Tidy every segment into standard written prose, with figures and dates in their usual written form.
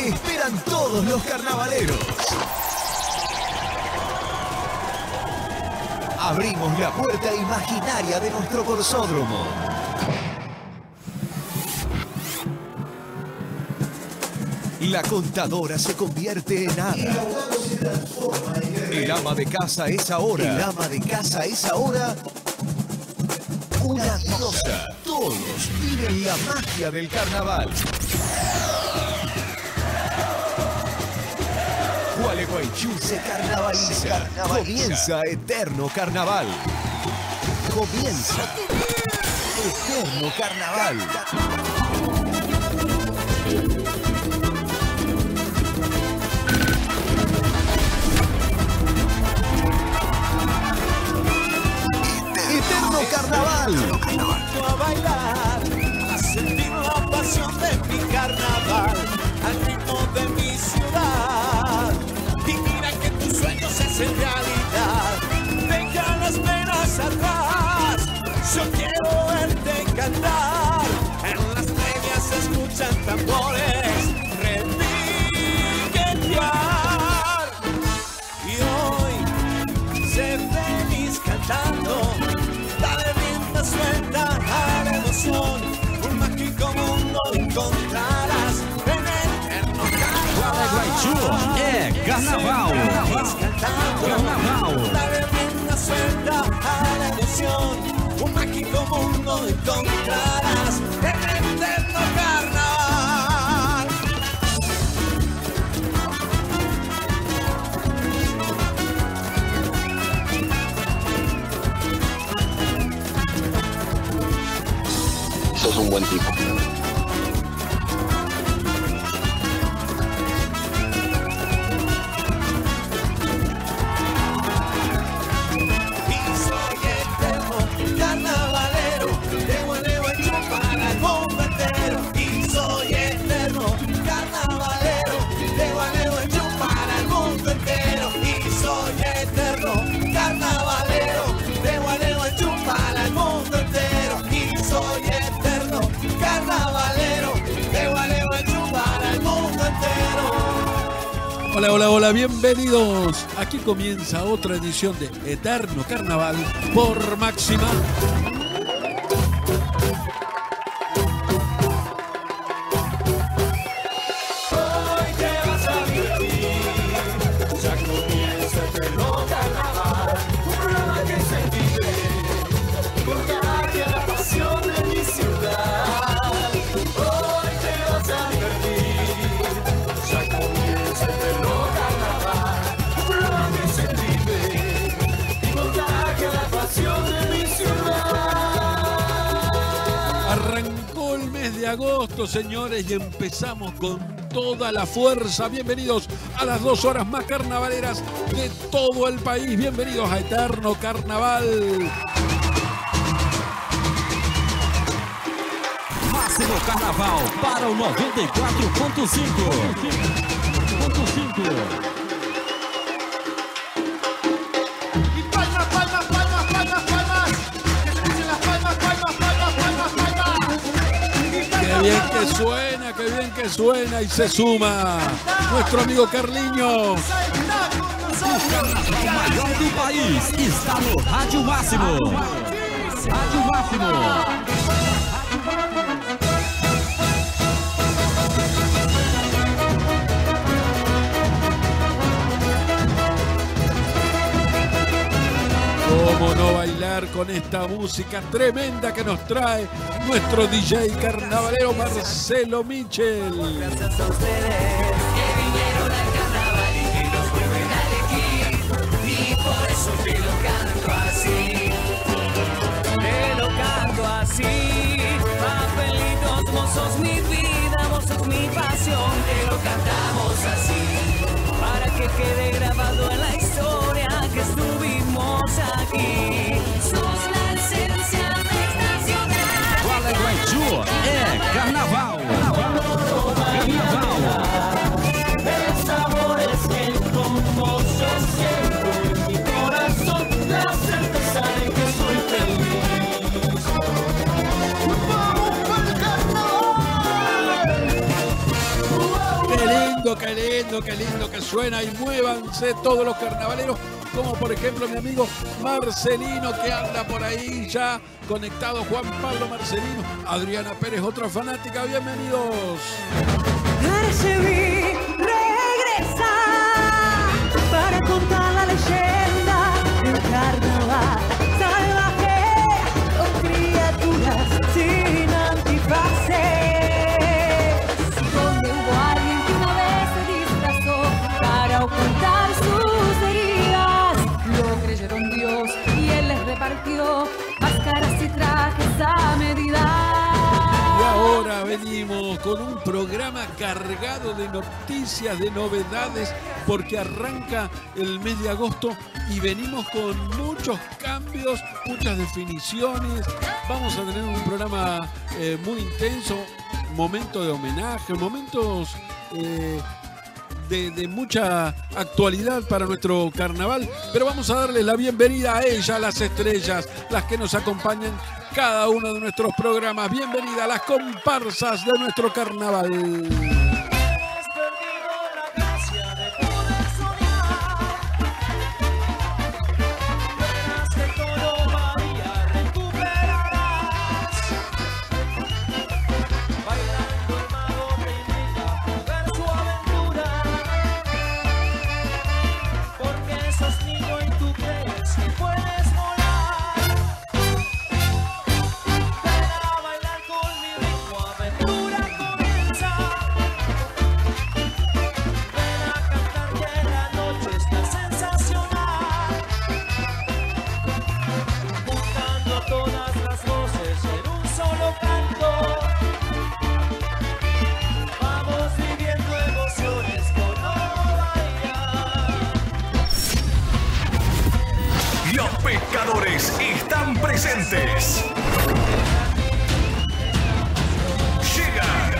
esperan todos los carnavaleros. Abrimos la puerta imaginaria de nuestro corsódromo. La contadora se convierte en hada. El ama de casa es ahora. El ama de casa es ahora una diosa. Todos viven la magia del carnaval. Gualeguaychú se carnavaliza. Comienza Eterno Carnaval. Comienza Eterno Carnaval. Eterno Carnaval. A bailar, a sentir la pasión de mi carnaval, al ritmo de mi ciudad. Y mira que tus sueños se hacen realidad. Deja las penas atrás. Yo quiero verte cantar. En las medias se escuchan tambores repiquetear. Y hoy sé feliz cantando. Suelta a la emoción, un mágico mundo encontrarás en Eterno Carnaval. É carnaval. Carnaval. Dale rienda suelta a la emoción, un mágico mundo encontrarás en Eterno Carnaval. Sos un buen tipo. Y soy eterno carnavalero, de Gualeguaychú para el mundo entero. Y soy eterno carnavalero, de Gualeguaychú para el mundo entero. Y soy eterno carnavalero, de Gualeguaychú para el mundo entero. Y soy eterno carnavalero, de Gualeguaychú para el mundo entero. Hola, hola, hola, bienvenidos. Aquí comienza otra edición de Eterno Carnaval por Máxima. Hoy te vas a divertir, ya comienza Eterno Carnaval, un programa que se vive, contagia la pasión de mi ciudad. Hoy te vas a divertir, ya comienza Eterno Carnaval, un programa que se vive, contagia la pasión de mi ciudad. Arrancó el mes de agosto, señores, y empezamos con toda la fuerza. Bienvenidos a las 2 horas más carnavaleras de todo el país. Bienvenidos a Eterno Carnaval. Máximo Carnaval para o 94.5. Y palmas, palmas, palmas, palmas, palmas. Que se escuchen las palmas, palmas, palmas, palmas, palmas. Qué bien que suena y se suma nuestro amigo Carlinhos. O maior do país está no Rádio Máximo. Rádio Máximo. ¿Cómo no bailar con esta música tremenda que nos trae nuestro DJ carnavalero Marcelo Michel? Gracias a ustedes que vinieron al carnaval y que nos vuelven a elegir. Y por eso te lo canto así. Te lo canto así. Papelitos, vos sos mi vida, vos sos mi pasión. Te lo cantamos así. Para que quede grabado en la historia que estuvimos aquí. Sos la esencia de esta ciudad. Gualeguaychú é carnaval. Carnaval. El sabor es que como yo siento en mi corazón la certeza de que soy feliz. ¡Vamos para el carnaval! lindo, qué lindo, qué lindo que suena. Y muévanse todos los carnavaleros, como por ejemplo mi amigo Marcelino, que anda por ahí ya conectado. Juan Pablo Marcelino, Adriana Pérez, otra fanática, bienvenidos. Arceví regresa para contar la leyenda del carnaval salvaje con criaturas sin antifaces, donde hubo alguien que una vez se disfrazó para ocultar sus heridas. Lo creyeron Dios y Él les repartió máscaras y trajes a medida. Y ahora venimos con un programa cargado de noticias, de novedades, porque arranca el mes de agosto y venimos con muchos cambios, muchas definiciones. Vamos a tener un programa muy intenso, momento de homenaje, momentos de mucha actualidad para nuestro carnaval, pero vamos a darles la bienvenida a ellas, las estrellas, las que nos acompañan cada uno de nuestros programas. Bienvenida a las comparsas de nuestro carnaval. Están presentes. Llegan.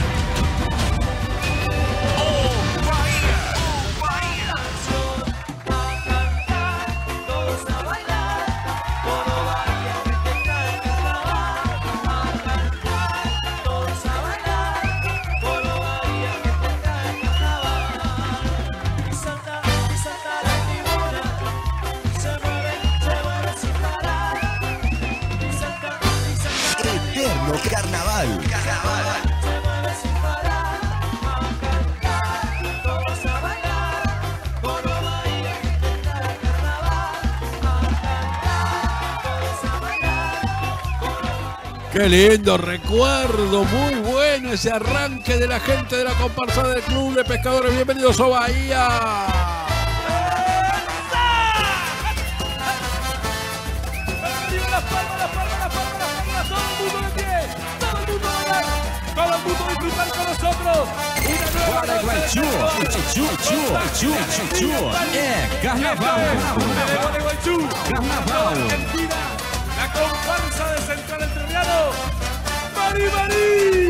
¡Oh, Bahía! ¡Bahía! A cantar, todos a bailar, todo Bahía que trae carnaval. A cantar, todos a bailar, todo Bahía que trae carnaval. Y salta la tribuna, se mueve sin parar. Y salta Eterno carnaval. se mueve sin parar. A cantar, todos a bailar, todo Bahía que trae carnaval. A cantar, todos a bailar, todo Bahía. Qué lindo recuerdo, muy bueno ese arranque de la gente de la comparsa del Club de Pescadores. Bienvenidos a Bahía. Todo el mundo disfrutar con nosotros. Una nueva Guaraguaiçu, carnaval. Carnaval. Argentina, la comparsa de Central Entrerriano. Mari Mari.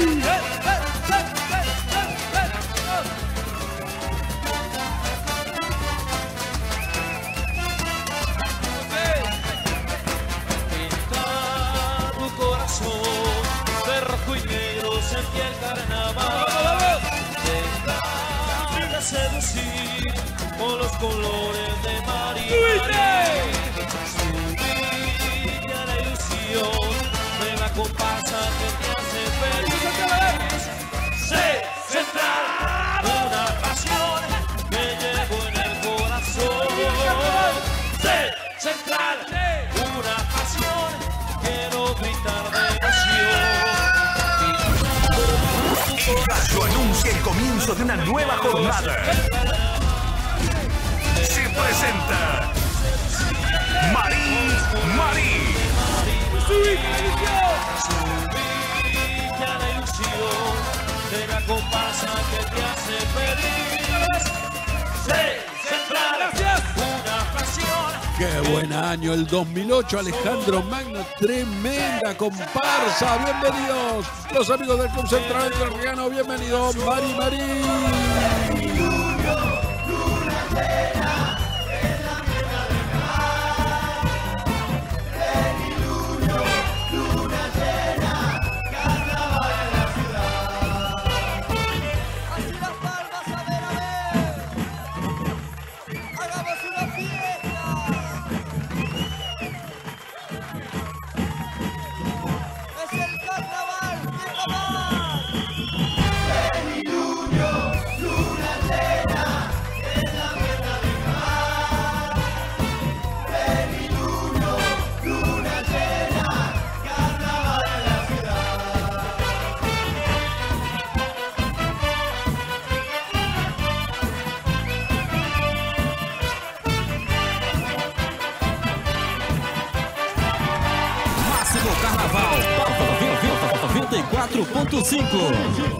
Pinta tu corazón de rojo y negro, sentí el carnaval. Deja seducir con los colores de Mari Mari. Subir a la ilusión de la comparsa que te hace feliz. Sé Central, una pasión que llevo en el corazón. Sé Central, una pasión, quiero gritar de emoción. El gallo anuncia el comienzo de una nueva jornada. Se presenta Mari Mari. Subí a la ilusión de la comparsa que te hace feliz. Sé Central, una pasión. Qué buen año el 2008, Alejandro Magno, tremenda comparsa. Bienvenidos los amigos del Club Central Entrerriano, bienvenidos Mari Mari. Así las palmas a ver 4.5.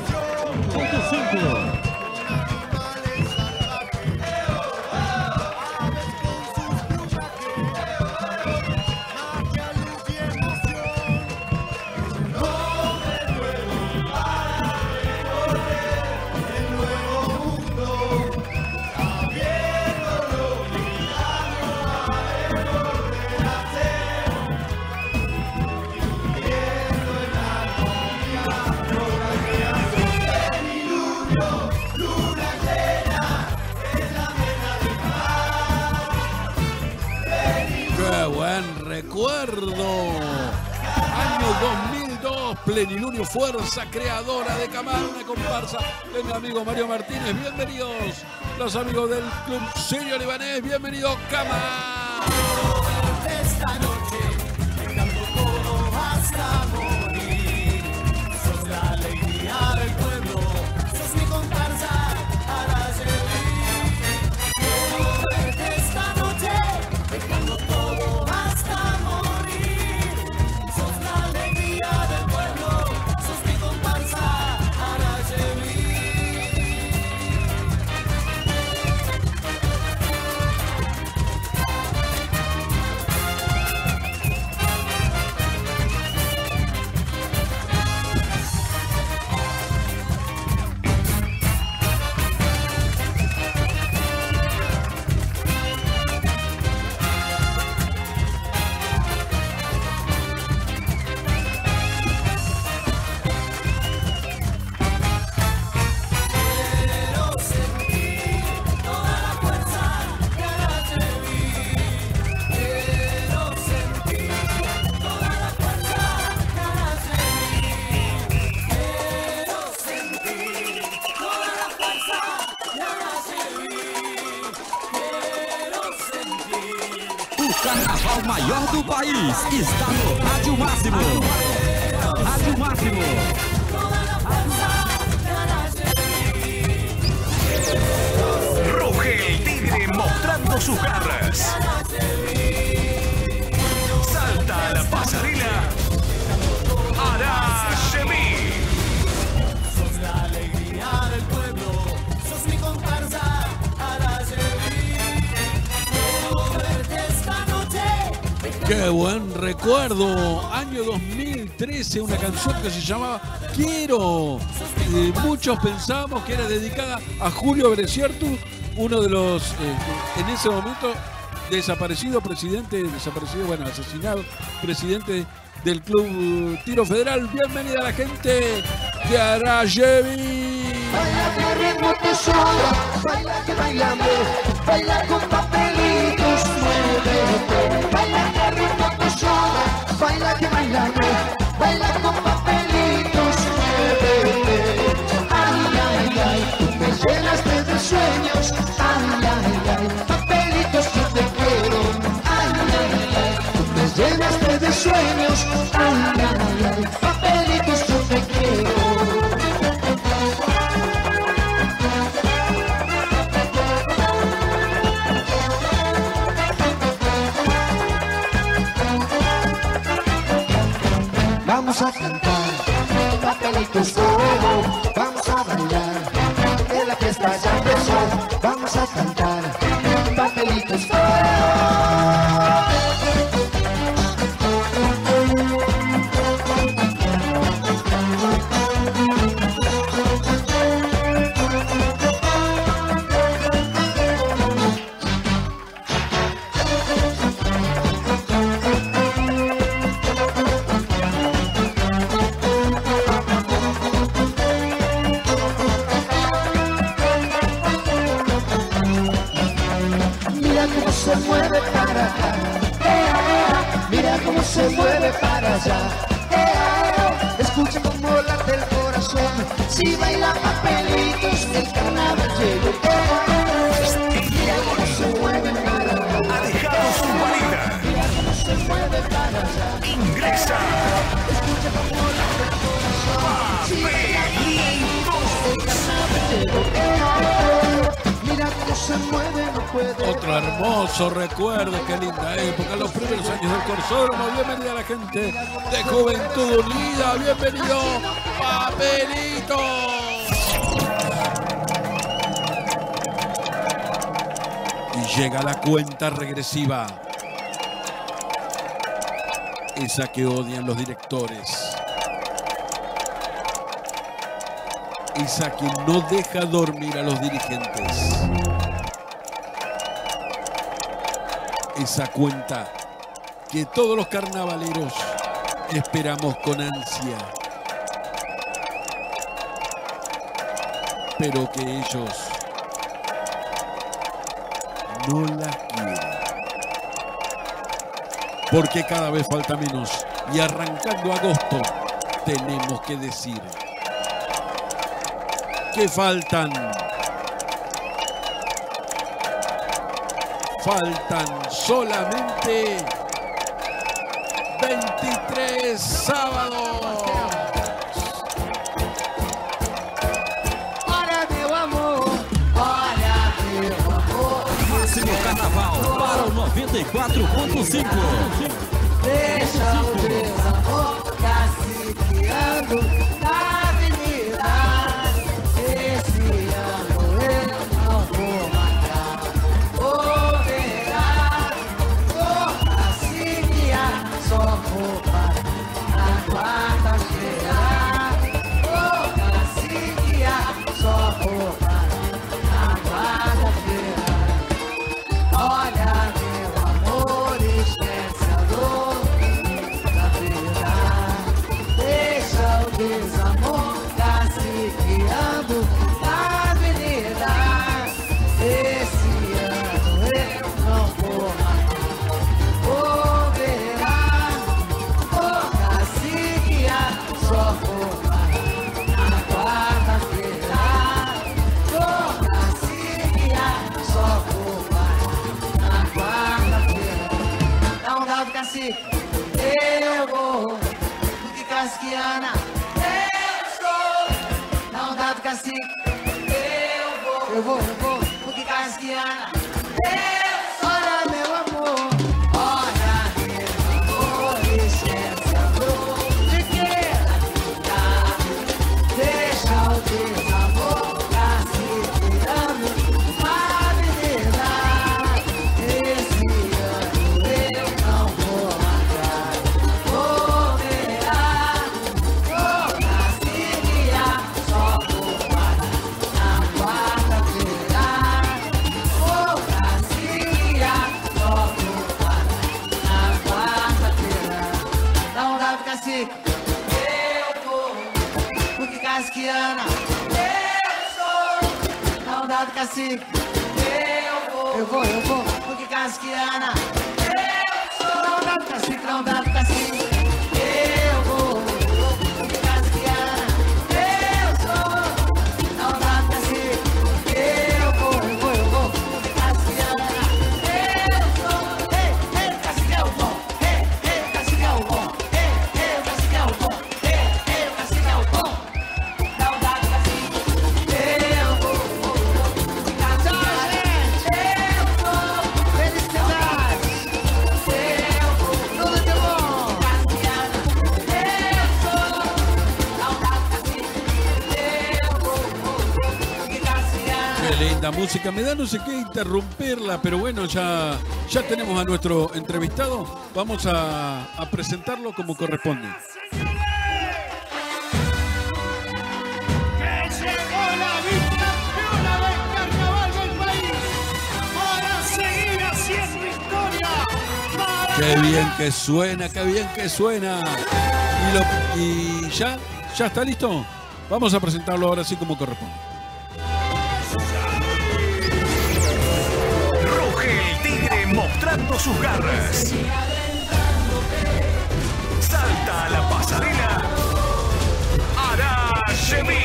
Recuerdo, año 2002, Plenilunio, fuerza creadora de Camar, una comparsa de mi amigo Mario Martínez. Bienvenidos los amigos del Club Sirio Libanés, bienvenido Camar. Esta noche, dejando todo hasta morir, sos la alegría del pueblo, sos mi comparsa, Araceli. Esta noche, dejando todo hasta morir, sos la alegría del pueblo, sos mi comparsa, Araceli. Carnaval maior do país está no Rádio Máximo. Rádio Máximo. Ruge el tigre mostrando sus garras. Salta a la pasarela Araceli. Sos la alegría del pueblo, sos mi comparsa, Araceli. Quiero verte esta noche. Qué buen recuerdo, año 2013, una canción que se llamaba Quiero. Muchos pensamos que era dedicada a Julio Bresciertu, uno de los, en ese momento, asesinado, presidente del Club Tiro Federal. Bienvenida a la gente de Araceli. Baila que ritmo te sobra, baila que bailamos, baila con papelitos, muévete. Baila que ritmo te sobra, baila que bailamos, baila con papelitos, muévete. Ay, ay, ay, tú me llenaste de sueños, ay, ay, ay, papelitos yo te quiero. Ay, ay, ay, tú me llenaste de sueños, ay, ay, ay, papelitos yo te quiero. Vamos a cantar, papelitos fuego, vamos a bailar, que la fiesta ya empezó. Vamos a cantar, papelitos fuego. Se mueve para acá, mira cómo se mueve para allá, escucha cómo late el corazón, si baila papelitos el carnaval llegó, mira cómo se mueve para acá, Ha dejado su guarida. mira cómo se mueve para allá, Ingresa. escucha cómo late el corazón, si baila papelitos el carnaval llegó, mira cómo se mueve, no puede. Otro hermoso recuerdo, qué linda época, los primeros años del Corsódromo. Bienvenida a la gente de Juventud Unida, bienvenido ¡Papelito! Y llega la cuenta regresiva. Esa que odian los directores. Esa que no deja dormir a los dirigentes. Esa cuenta que todos los carnavaleros esperamos con ansia. Pero que ellos no la quieren. Porque cada vez falta menos. Y arrancando agosto, tenemos que decir que faltan solamente 23 sábados. Olha meu amor, olha meu amor. Máximo Carnaval para o 94.5. Deixa o desamor caciqueando na avenida. Esse ano eu não vou marcar. Vou verá, vou caciquear. Só vou parar na quarta-feira. Vou caciquear. Só vou parar na quarta-feira. Olha meu amor, esquece a dor da vida. Deixa o desamor caciqueando na avenida. Esse ano eu não vou marcar. Vou verá, vou caciquear. Só vou parar na quarta-feira. Vou caciquear. Só vou parar na quarta-feira. Dá um dado, cacique. Eu vou. Porque casquiana eu sou. Dá um dado, cacique. Eu vou. Porque casquiana eu sou. Olha meu amor. Olha meu amor. Esquece a dor de queira ficar. Deixa o desamor caciqueando na avenida. Esse ano eu não vou marcar. Vou verá, vou caciquear. Só vou parar na quarta-feira. Vou caciquear. Só vou parar na quarta-feira. Dá um dado, cacique. Eu vou. Porque casquiana eu sou. Dá um dado, cacique. Eu vou. Porque casquiana eu sou. Dá um dado, cacique. Dá um dado, cacique. Eu vou. Porque casquiana eu sou. Dá um dado, cacique. Eu vou. Porque casquiana eu sou. Ei, cacique é o bom. Ei, cacique é o bom. Ei, cacique é o bom. Ei, cacique é o bom. Dá um dado, cacique. Eu vou. Porque casquiana eu sou. Felicidades. Eu vou. Tudo de bom. Casquiana eu sou. Dá um dado, cacique. Eu vou. Porque casquiana. Qué linda música. Me da no sé qué interrumpirla, pero bueno, ya tenemos a nuestro entrevistado. Vamos a presentarlo como corresponde. Que llegó la bicampeona del carnaval del país para seguir haciendo historia. Qué bien que suena, qué bien que suena. Y ya está listo. Vamos a presentarlo ahora sí como corresponde. Ruge el tigre mostrando sus garras. Salta a la pasarela. Arashemi.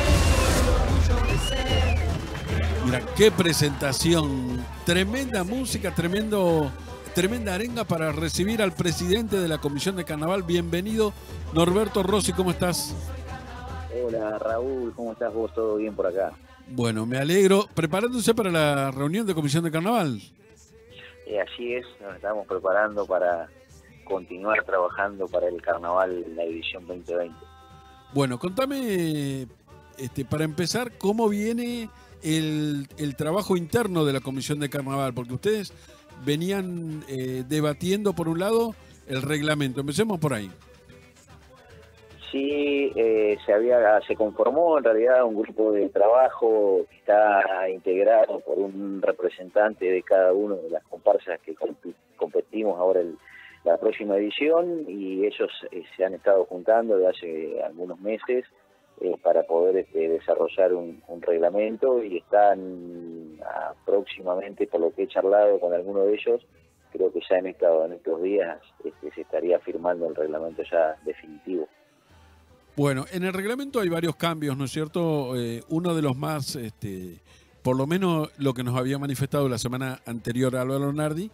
Mira, qué presentación. Tremenda música, tremenda arenga para recibir al presidente de la Comisión de Carnaval. Bienvenido, Norberto Rossi, ¿cómo estás? Hola Raúl, ¿cómo estás vos? ¿Todo bien por acá? Bueno, me alegro. ¿Preparándose para la reunión de Comisión de Carnaval? Así es, nos estamos preparando para continuar trabajando para el carnaval en la edición 2020. Bueno, contame, para empezar, cómo viene el trabajo interno de la Comisión de Carnaval, porque ustedes venían debatiendo, por un lado, el reglamento. Empecemos por ahí. Sí, se conformó en realidad un grupo de trabajo que está integrado por un representante de cada una de las comparsas que competimos ahora la próxima edición, y ellos se han estado juntando desde hace algunos meses para poder desarrollar un reglamento, y están próximamente, por lo que he charlado con alguno de ellos, creo que ya en estos días se estaría firmando el reglamento ya definitivo. Bueno, en el reglamento hay varios cambios, ¿no es cierto? Uno de los más, por lo menos lo que nos había manifestado la semana anterior Álvaro Nardi,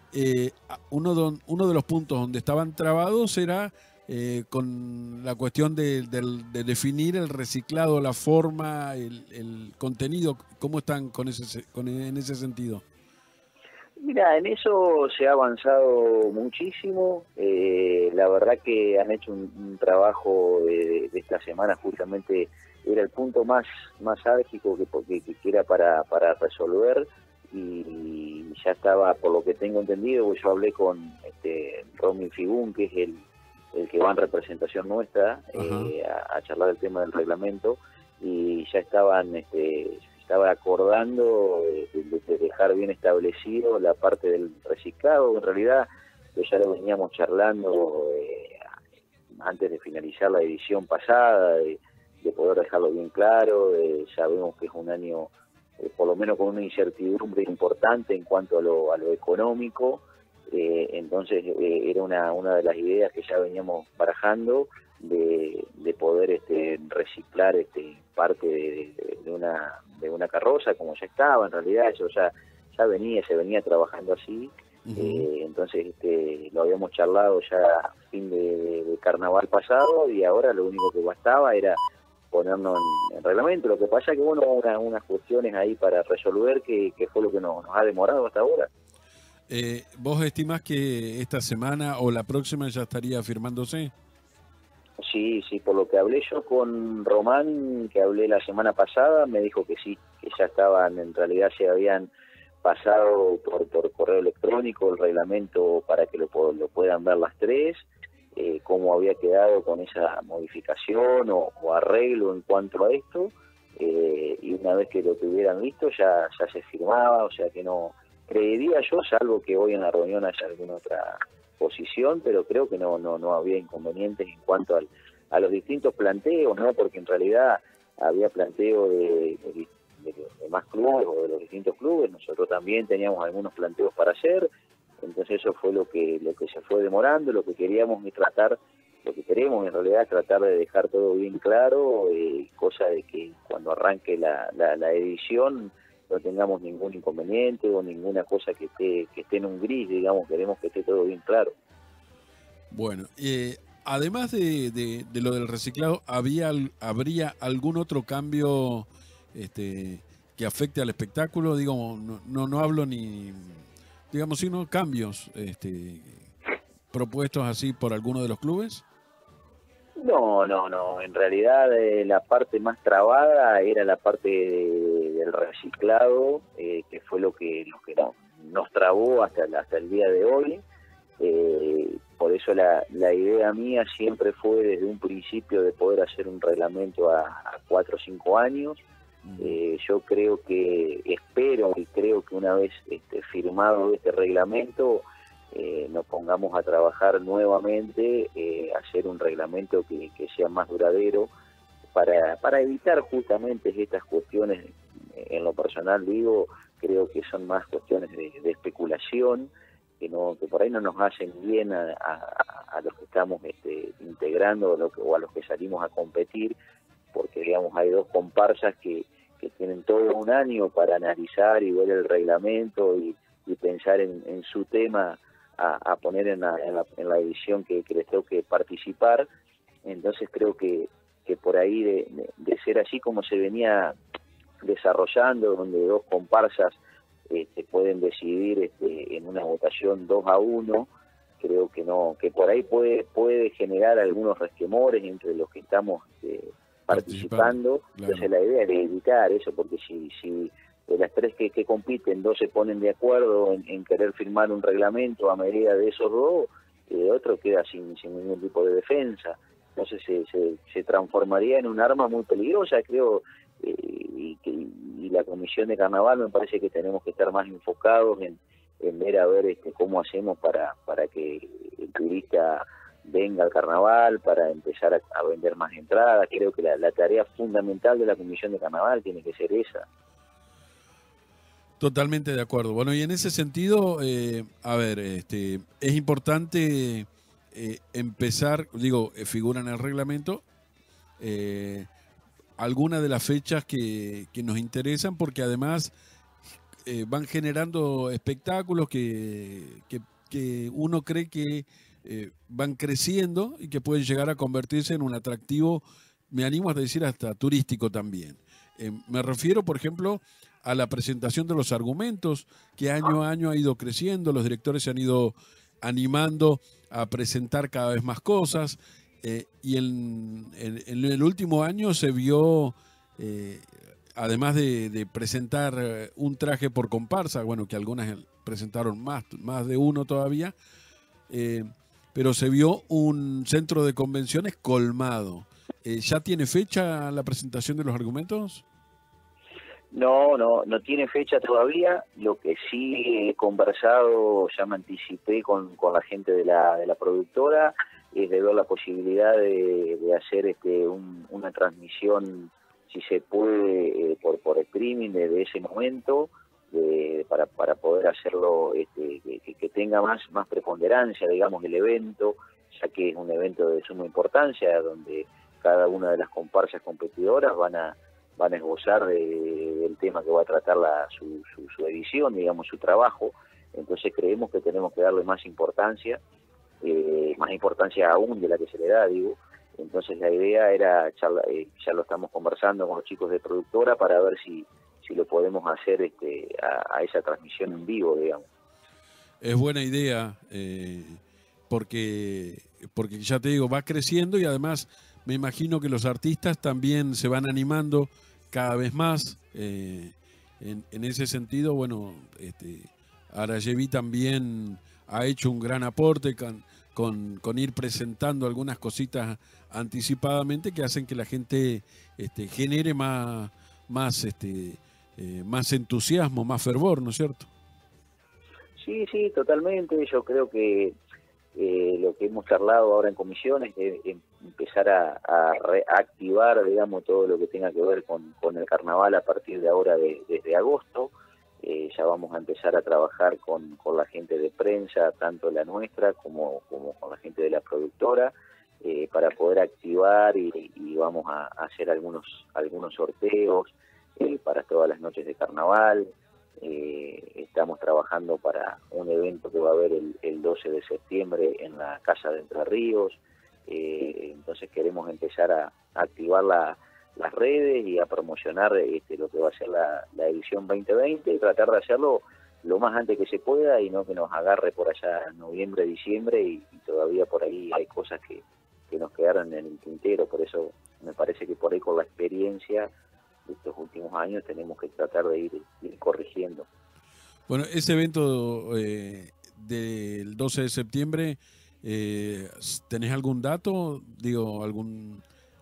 uno de los puntos donde estaban trabados era con la cuestión de definir el reciclado, la forma, el contenido. ¿Cómo están en ese sentido? Mira, en eso se ha avanzado muchísimo. La verdad que han hecho un trabajo de esta semana, justamente era el punto más álgico que era para resolver, y ya estaba, por lo que tengo entendido, yo hablé con Romy Figún, que es el que va en representación nuestra, a charlar el tema del reglamento, y ya estaba acordando de dejar bien establecido la parte del reciclado. En realidad ya lo veníamos charlando antes de finalizar la edición pasada, de poder dejarlo bien claro. Sabemos que es un año por lo menos con una incertidumbre importante en cuanto a lo económico, entonces era una de las ideas que ya veníamos barajando, de poder reciclar parte de una carroza, como ya estaba. En realidad eso ya se venía trabajando así. Entonces lo habíamos charlado ya a fin de carnaval pasado, y ahora lo único que bastaba era ponernos en reglamento. Lo que pasa es que hubo unas cuestiones ahí para resolver que fue lo que nos ha demorado hasta ahora. ¿Vos estimás que esta semana o la próxima ya estaría firmándose? Sí, por lo que hablé yo con Román, que hablé la semana pasada, me dijo que sí, que ya estaban, en realidad se habían pasado por correo electrónico el reglamento para que lo puedan ver las tres, cómo había quedado con esa modificación o arreglo en cuanto a esto, y una vez que lo tuvieran listo ya se firmaba. O sea que no, creería yo, salvo que hoy en la reunión haya alguna otra posición, pero creo que no había inconvenientes en cuanto a los distintos planteos, ¿no? Porque en realidad había planteo de más clubes o de los distintos clubes. Nosotros también teníamos algunos planteos para hacer. Entonces eso fue lo que se fue demorando. Lo que queríamos lo que queremos en realidad es tratar de dejar todo bien claro, cosa de que cuando arranque la edición no tengamos ningún inconveniente o ninguna cosa que esté en un gris, digamos. Queremos que esté todo bien claro. Bueno, además de lo del reciclado, ¿habría algún otro cambio que afecte al espectáculo? Digamos, no hablo ni, digamos, sino cambios propuestos así por alguno de los clubes. No. En realidad la parte más trabada era la parte del reciclado, que fue lo que nos trabó hasta el día de hoy. Por eso la idea mía siempre fue desde un principio de poder hacer un reglamento a 4 o 5 años. Yo espero y creo que una vez firmado este reglamento, nos pongamos a trabajar nuevamente, hacer un reglamento que sea más duradero, para evitar justamente estas cuestiones. En lo personal digo, creo que son más cuestiones de especulación, que por ahí no nos hacen bien a los que estamos integrando o a los que salimos a competir, porque digamos hay dos comparsas que tienen todo un año para analizar y ver el reglamento y pensar en su tema a poner en la edición que les toque participar. Entonces creo que por ahí de ser así como se venía desarrollando, donde dos comparsas pueden decidir en una votación 2-1, creo que no, que por ahí puede generar algunos resquemores entre los que estamos participando. Claro. Entonces la idea es evitar eso, porque si de las tres que compiten, dos se ponen de acuerdo en querer firmar un reglamento a medida de esos dos, otro queda sin ningún tipo de defensa. Entonces se transformaría en un arma muy peligrosa, creo, y la Comisión de Carnaval me parece que tenemos que estar más enfocados en ver a ver cómo hacemos para que el turista venga al carnaval, para empezar a vender más entradas. Creo que la tarea fundamental de la Comisión de Carnaval tiene que ser esa. Totalmente de acuerdo. Bueno, y en ese sentido, a ver, es importante empezar, digo, figura en el reglamento, algunas de las fechas que nos interesan, porque además van generando espectáculos que uno cree que van creciendo y que pueden llegar a convertirse en un atractivo, me animo a decir, hasta turístico también. Me refiero, por ejemplo, a la presentación de los argumentos, que año a año ha ido creciendo, los directores se han ido animando a presentar cada vez más cosas, y en el último año se vio, además de presentar un traje por comparsa, bueno, que algunas presentaron más de uno todavía, pero se vio un centro de convenciones colmado. ¿Ya tiene fecha la presentación de los argumentos? No tiene fecha todavía. Lo que sí he conversado, ya me anticipé con la gente de la productora, es de ver la posibilidad de hacer una transmisión, si se puede, por streaming de ese momento, para poder hacerlo, que tenga más preponderancia, digamos, el evento, ya que es un evento de suma importancia, donde cada una de las comparsas competidoras van a esbozar del tema que va a tratar su edición, digamos, su trabajo. Entonces creemos que tenemos que darle más importancia aún de la que se le da, digo. Entonces la idea era, ya lo estamos conversando con los chicos de productora, para ver si lo podemos hacer a esa transmisión en vivo, digamos. Es buena idea, porque ya te digo, va creciendo, y además me imagino que los artistas también se van animando cada vez más. En ese sentido, bueno, Arayeví también ha hecho un gran aporte con ir presentando algunas cositas anticipadamente, que hacen que la gente genere más entusiasmo, más fervor, ¿no es cierto? Sí, totalmente. Yo creo que lo que hemos charlado ahora en comisiones es empezar a reactivar, digamos, todo lo que tenga que ver con el carnaval a partir de ahora, desde agosto. Ya vamos a empezar a trabajar con la gente de prensa, tanto la nuestra como con la gente de la productora, para poder activar, y vamos a hacer algunos sorteos para todas las noches de carnaval. Estamos trabajando para un evento que va a haber el 12 de septiembre en la Casa de Entre Ríos. Entonces queremos empezar a activar las redes y a promocionar lo que va a ser la edición 2020, y tratar de hacerlo lo más antes que se pueda, y no que nos agarre por allá en noviembre, diciembre, y todavía por ahí hay cosas que nos quedaron en el tintero. Por eso me parece que por ahí, con la experiencia de estos últimos años, tenemos que tratar de ir corrigiendo. Bueno, ese evento del 12 de septiembre, ¿tenés algún dato? Digo, algún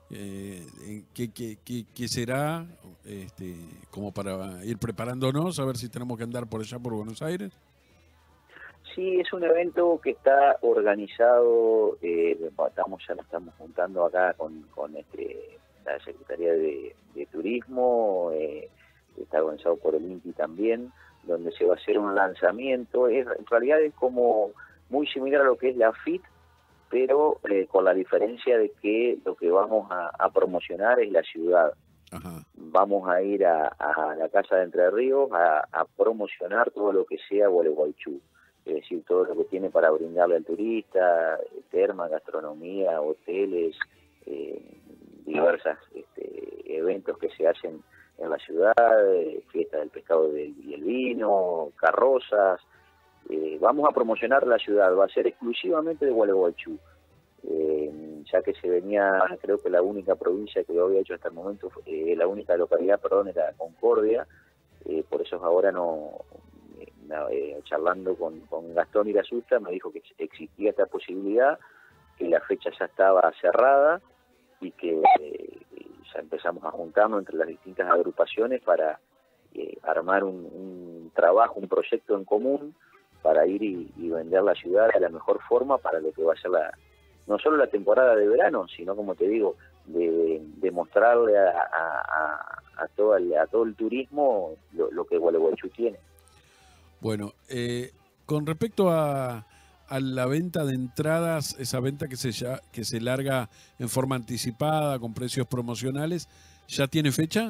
¿qué será? Como para ir preparándonos, a ver si tenemos que andar por allá, por Buenos Aires. Sí, es un evento que está organizado, ya lo estamos juntando acá con la Secretaría de Turismo, está organizado por el INTI también, donde se va a hacer un lanzamiento. En realidad es como muy similar a lo que es la FIT, pero con la diferencia de que lo que vamos a promocionar es la ciudad. Ajá. Vamos a ir a la Casa de Entre Ríos a promocionar todo lo que sea Gualeguaychú, es decir, todo lo que tiene para brindarle al turista: terma, gastronomía, hoteles, diversas eventos que se hacen en la ciudad, fiesta del pescado y el vino, carrozas, vamos a promocionar la ciudad, va a ser exclusivamente de Gualeguaychú. Ya que se venía, creo que la única provincia que lo había hecho hasta el momento, la única localidad, perdón, era Concordia, por eso ahora charlando con Gastón Irasusta, me dijo que existía esta posibilidad, que la fecha ya estaba cerrada y que ya empezamos a juntarnos entre las distintas agrupaciones para armar un trabajo, un proyecto en común para ir y vender la ciudad de la mejor forma para lo que va a ser no solo la temporada de verano, sino, como te digo, de mostrarle a todo el turismo lo que Gualeguaychú tiene. Bueno, con respecto a la venta de entradas, esa venta que se larga en forma anticipada, con precios promocionales, ¿ya tiene fecha?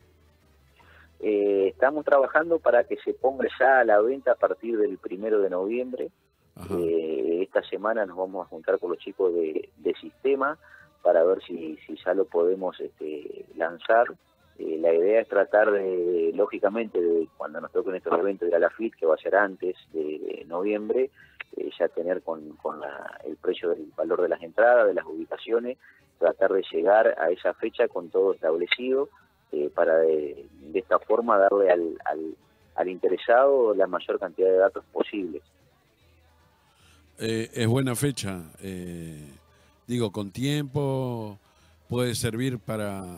Estamos trabajando para que se ponga ya a la venta a partir del 1 de noviembre. Esta semana nos vamos a juntar con los chicos de Sistema para ver si ya lo podemos lanzar. La idea es tratar de, lógicamente, cuando nos toquen estos eventos de la FIT, que va a ser antes de noviembre, ya tener con el precio del valor de las entradas, de las ubicaciones, tratar de llegar a esa fecha con todo establecido, para de esta forma darle al interesado la mayor cantidad de datos posibles. Es buena fecha, digo, con tiempo puede servir para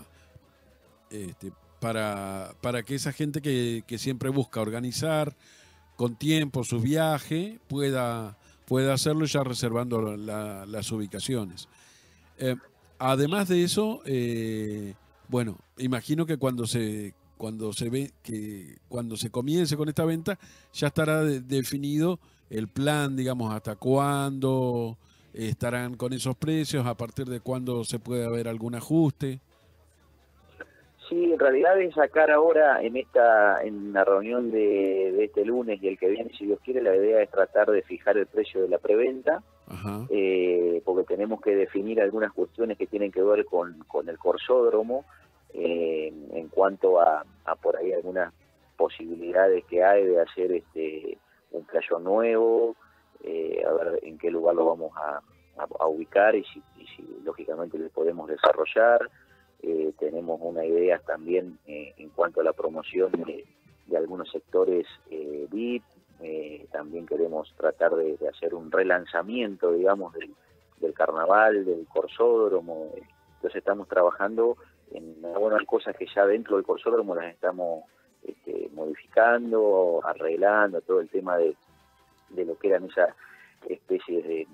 que esa gente que siempre busca organizar con tiempo su viaje pueda hacerlo ya reservando las ubicaciones. Además de eso, bueno, imagino que cuando se comience con esta venta ya estará definido el plan, digamos, hasta cuándo estarán con esos precios, a partir de cuándo se puede haber algún ajuste. Sí, en realidad es sacar ahora en la reunión de este lunes y el que viene, si Dios quiere, la idea es tratar de fijar el precio de la preventa, porque tenemos que definir algunas cuestiones que tienen que ver con el corsódromo, en cuanto a por ahí algunas posibilidades que hay de hacer un playo nuevo, a ver en qué lugar lo vamos a ubicar y si lógicamente lo podemos desarrollar. Tenemos una idea también en cuanto a la promoción de algunos sectores VIP. También queremos tratar de hacer un relanzamiento, digamos, del carnaval, del corsódromo. Entonces estamos trabajando en algunas cosas que ya dentro del corsódromo las estamos modificando, arreglando, todo el tema de lo que eran esas especies de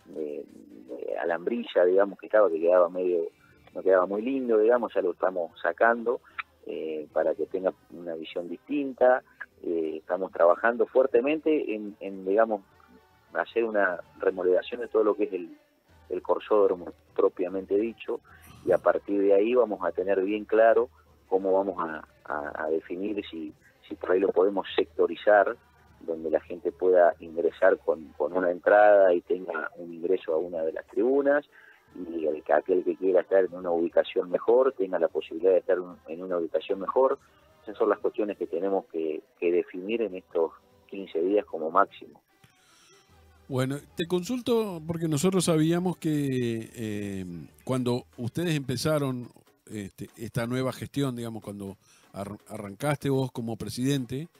alambrilla, digamos, que quedaba no quedaba muy lindo, digamos, ya lo estamos sacando para que tenga una visión distinta. Estamos trabajando fuertemente en digamos, hacer una remodelación de todo lo que es el corsódromo propiamente dicho, y a partir de ahí vamos a tener bien claro cómo vamos a definir si por ahí lo podemos sectorizar, donde la gente pueda ingresar con una entrada y tenga un ingreso a una de las tribunas, y aquel que quiera estar en una ubicación mejor tenga la posibilidad de estar en una ubicación mejor. Esas son las cuestiones que tenemos que definir en estos 15 días como máximo. Bueno, te consulto porque nosotros sabíamos que cuando ustedes empezaron esta nueva gestión, digamos, cuando arrancaste vos como presidente,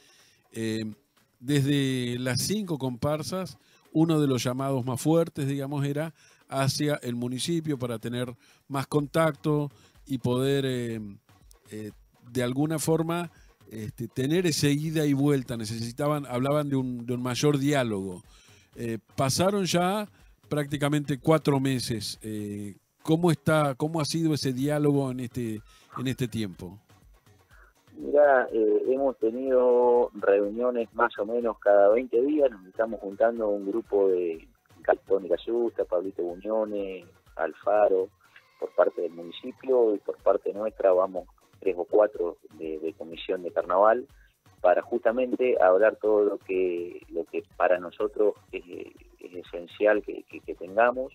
desde las 5 comparsas, uno de los llamados más fuertes, digamos, era hacia el municipio para tener más contacto y poder de alguna forma tener esa ida y vuelta. Hablaban de un mayor diálogo. Pasaron ya prácticamente 4 meses. ¿Cómo ha sido ese diálogo en este tiempo? Mirá, hemos tenido reuniones más o menos cada 20 días, nos estamos juntando un grupo de Gastón Irasusta, Pablito Buñones, Alfaro, por parte del municipio, y por parte nuestra vamos 3 o 4 de comisión de carnaval, para justamente hablar todo lo que para nosotros es esencial que tengamos,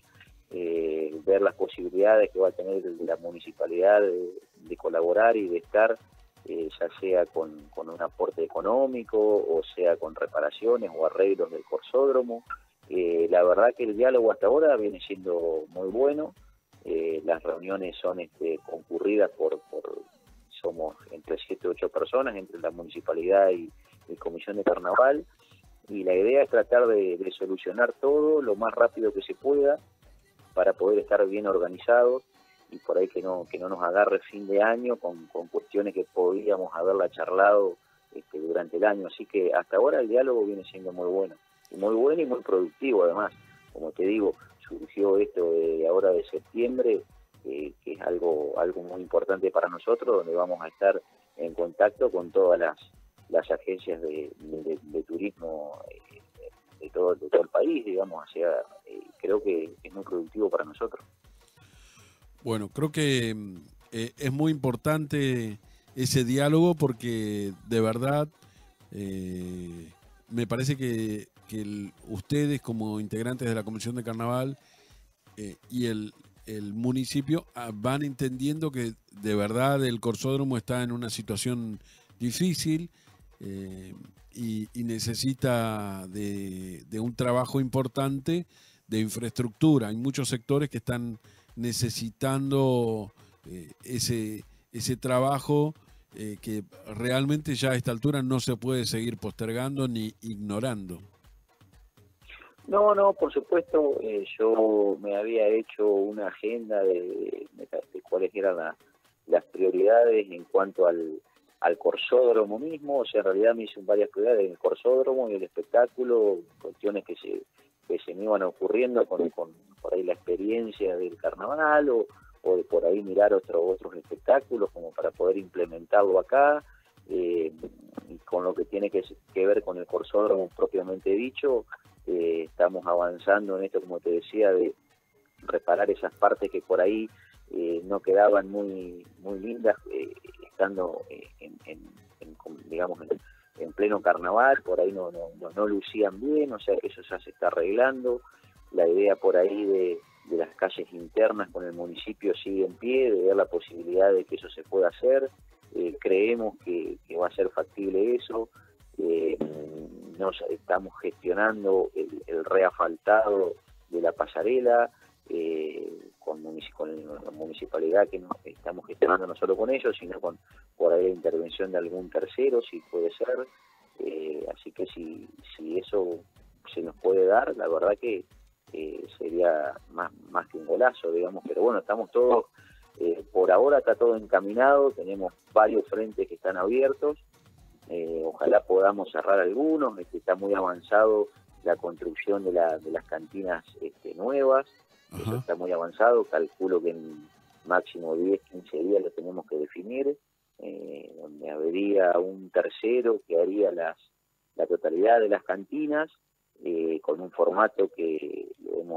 ver las posibilidades que va a tener la municipalidad de colaborar y de estar ya sea con un aporte económico, o sea con reparaciones o arreglos del corsódromo. La verdad que el diálogo hasta ahora viene siendo muy bueno. Las reuniones son concurridas somos entre 7 u 8 personas, entre la municipalidad y comisión de carnaval, y la idea es tratar de solucionar todo lo más rápido que se pueda para poder estar bien organizados, y por ahí que no nos agarre fin de año con cuestiones que podíamos haberla charlado durante el año. Así que hasta ahora el diálogo viene siendo muy bueno y muy productivo. Además, como te digo, surgió esto de ahora de septiembre, que es algo muy importante para nosotros, donde vamos a estar en contacto con todas las agencias de turismo de todo el país, digamos. O sea, creo que es muy productivo para nosotros. Bueno, creo que es muy importante ese diálogo, porque de verdad me parece que ustedes como integrantes de la Comisión de Carnaval y el municipio van entendiendo que de verdad el corsódromo está en una situación difícil y necesita de un trabajo importante de infraestructura. Hay muchos sectores que están necesitando ese trabajo que realmente ya a esta altura no se puede seguir postergando ni ignorando. No, por supuesto. Yo me había hecho una agenda de cuáles eran las prioridades en cuanto al corsódromo mismo. O sea, en realidad me hice varias prioridades en el corsódromo y el espectáculo, cuestiones que se me iban ocurriendo con por ahí la experiencia del carnaval, o de por ahí mirar otros espectáculos como para poder implementarlo acá, y con lo que tiene que ver con el corsódromo propiamente dicho. Estamos avanzando en esto, como te decía, de reparar esas partes que por ahí no quedaban muy lindas, estando en pleno carnaval. Por ahí no lucían bien, o sea que eso ya se está arreglando. La idea por ahí de las calles internas con el municipio sigue en pie, de ver la posibilidad de que eso se pueda hacer. Creemos que va a ser factible eso. Nos estamos gestionando el reasfaltado de la pasarela con la municipalidad, que estamos gestionando no solo con ellos, sino por ahí la intervención de algún tercero, si puede ser. Así que si eso se nos puede dar, la verdad que sería más que un golazo, digamos. Pero bueno, estamos todos, por ahora está todo encaminado, tenemos varios frentes que están abiertos. Ojalá podamos cerrar algunos. Está muy avanzado la construcción de las cantinas nuevas. Eso está muy avanzado. Calculo que en máximo 10, 15 días lo tenemos que definir, donde habría un tercero que haría la totalidad de las cantinas, con un formato que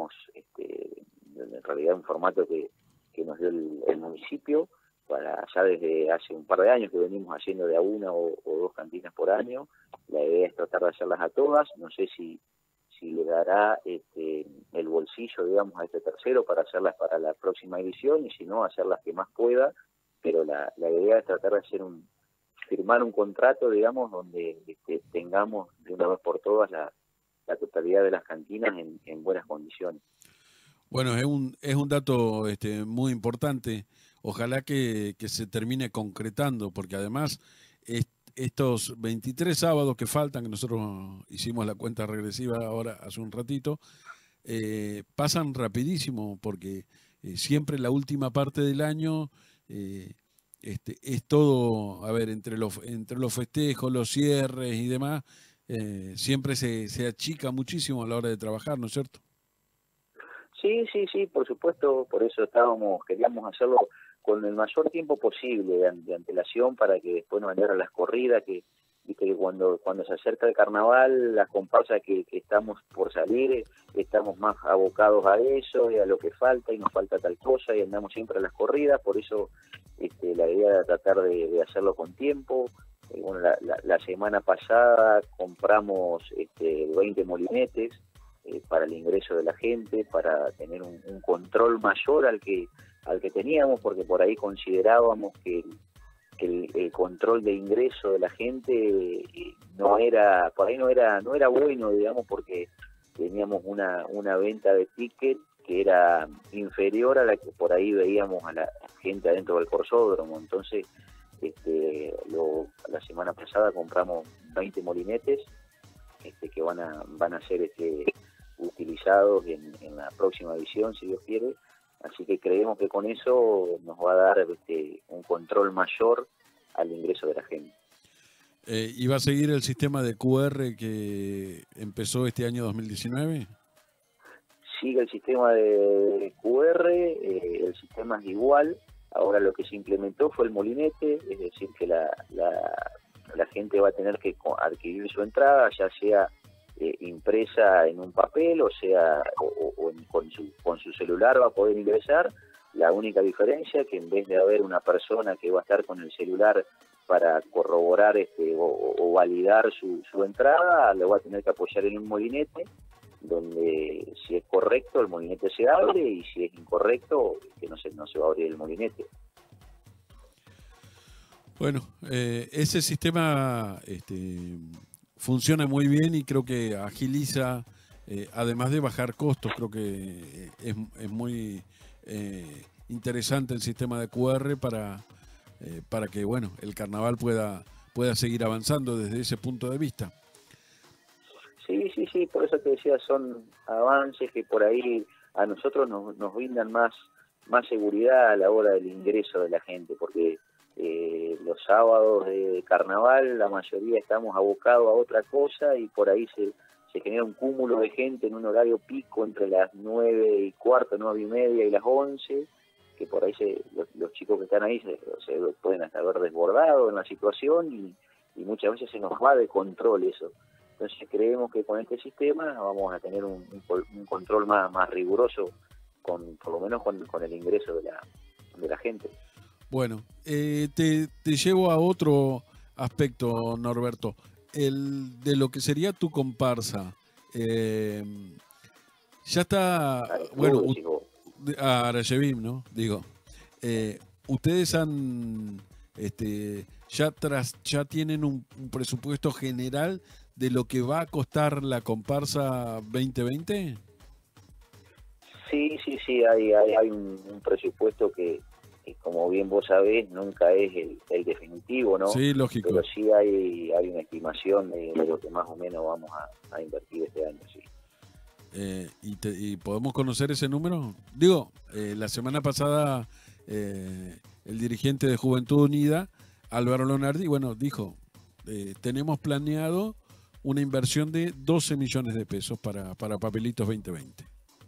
en realidad un formato que nos dio el municipio. Ya desde hace un par de años que venimos haciendo de a una o dos cantinas por año. La idea es tratar de hacerlas a todas. No sé si le dará el bolsillo, digamos, a este tercero para hacerlas para la próxima edición, y si no, hacer las que más pueda. Pero la idea es tratar de firmar un contrato, digamos, donde tengamos de una vez por todas la totalidad de las cantinas en buenas condiciones. Bueno, es un dato muy importante. Ojalá que se termine concretando, porque además estos 23 sábados que faltan, que nosotros hicimos la cuenta regresiva ahora hace un ratito, pasan rapidísimo, porque siempre la última parte del año es todo, a ver, entre los festejos, los cierres y demás, siempre se achica muchísimo a la hora de trabajar, ¿no es cierto? Sí, por supuesto. Por eso queríamos hacerlo con el mayor tiempo posible de antelación, para que después no vendieran las corridas, que viste que cuando se acerca el carnaval, las comparsas que estamos por salir, estamos más abocados a eso y a lo que falta, y nos falta tal cosa, y andamos siempre a las corridas. Por eso la idea era tratar de hacerlo con tiempo. Bueno, la semana pasada compramos 20 molinetes para el ingreso de la gente, para tener un control mayor al que teníamos, porque por ahí considerábamos que el control de ingreso de la gente por ahí no era bueno, digamos, porque teníamos una venta de ticket que era inferior a la que por ahí veíamos a la gente adentro del corsódromo. Entonces, la semana pasada compramos 20 molinetes que van a ser utilizados en la próxima edición, si Dios quiere. Así que creemos que con eso nos va a dar un control mayor al ingreso de la gente. ¿Y va a seguir el sistema de QR que empezó este año 2019? Sigue el sistema de QR, el sistema es igual. Ahora lo que se implementó fue el molinete, es decir, que la gente va a tener que adquirir su entrada, ya sea impresa en un papel, o sea, con su celular va a poder ingresar. La única diferencia es que en vez de haber una persona que va a estar con el celular para corroborar o validar su entrada, lo va a tener que apoyar en un molinete, donde si es correcto el molinete se abre, y si es incorrecto que no se va a abrir el molinete. Bueno, ese sistema funciona muy bien y creo que agiliza, además de bajar costos. Creo que es muy interesante el sistema de QR para que el carnaval pueda seguir avanzando desde ese punto de vista. Sí, por eso te decía, son avances que por ahí a nosotros nos brindan más seguridad a la hora del ingreso de la gente, porque los sábados de carnaval la mayoría estamos abocados a otra cosa, y por ahí se genera un cúmulo de gente en un horario pico entre las 9:15, 9:30 y las 11, que por ahí los chicos que están ahí se pueden hasta ver desbordados en la situación, y muchas veces se nos va de control eso. Entonces creemos que con este sistema vamos a tener un control más riguroso, por lo menos con el ingreso de la gente. Bueno, te llevo a otro aspecto, Norberto. De lo que sería tu comparsa. Ya está, a Arashevim, ¿no? Digo, ustedes han, ya tienen un presupuesto general de lo que va a costar la comparsa 2020. Sí, hay un presupuesto que, como bien vos sabés, nunca es el definitivo, ¿no? Sí, lógico. Pero sí hay una estimación de lo que más o menos vamos a invertir este año, sí. ¿Y podemos conocer ese número? Digo, la semana pasada el dirigente de Juventud Unida, Álvaro Lonardi, dijo, tenemos planeado una inversión de 12 millones de pesos para Papelitos 2020.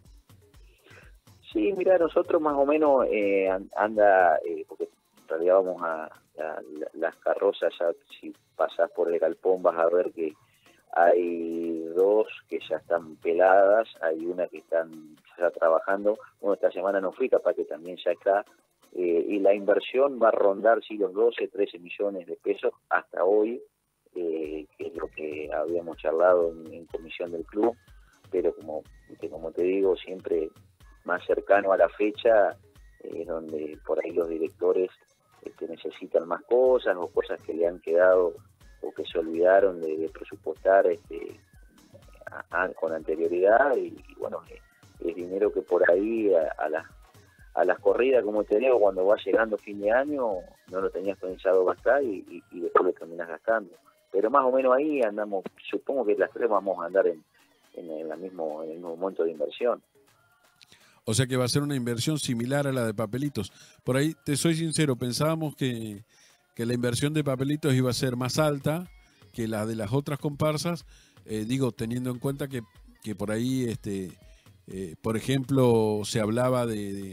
Sí, mira, nosotros más o menos porque en realidad vamos a las carrozas, ya si pasás por el galpón vas a ver que hay dos que ya están peladas, hay una que están ya trabajando. Bueno, esta semana no fui, capaz que también ya está, y la inversión va a rondar los 12, 13 millones de pesos hasta hoy, que es lo que habíamos charlado en comisión del club, pero como te digo, siempre más cercano a la fecha es donde por ahí los directores necesitan más cosas, o cosas que le han quedado o que se olvidaron de presupuestar con anterioridad, y bueno, es dinero que por ahí a las corridas, como te digo, cuando va llegando fin de año no lo tenías pensado gastar, y después lo terminas gastando. Pero más o menos ahí andamos, supongo que las tres vamos a andar en el mismo monto de inversión. O sea que va a ser una inversión similar a la de Papelitos. Por ahí, te soy sincero, pensábamos que la inversión de Papelitos iba a ser más alta que la de las otras comparsas, teniendo en cuenta que por ahí, por ejemplo, se hablaba de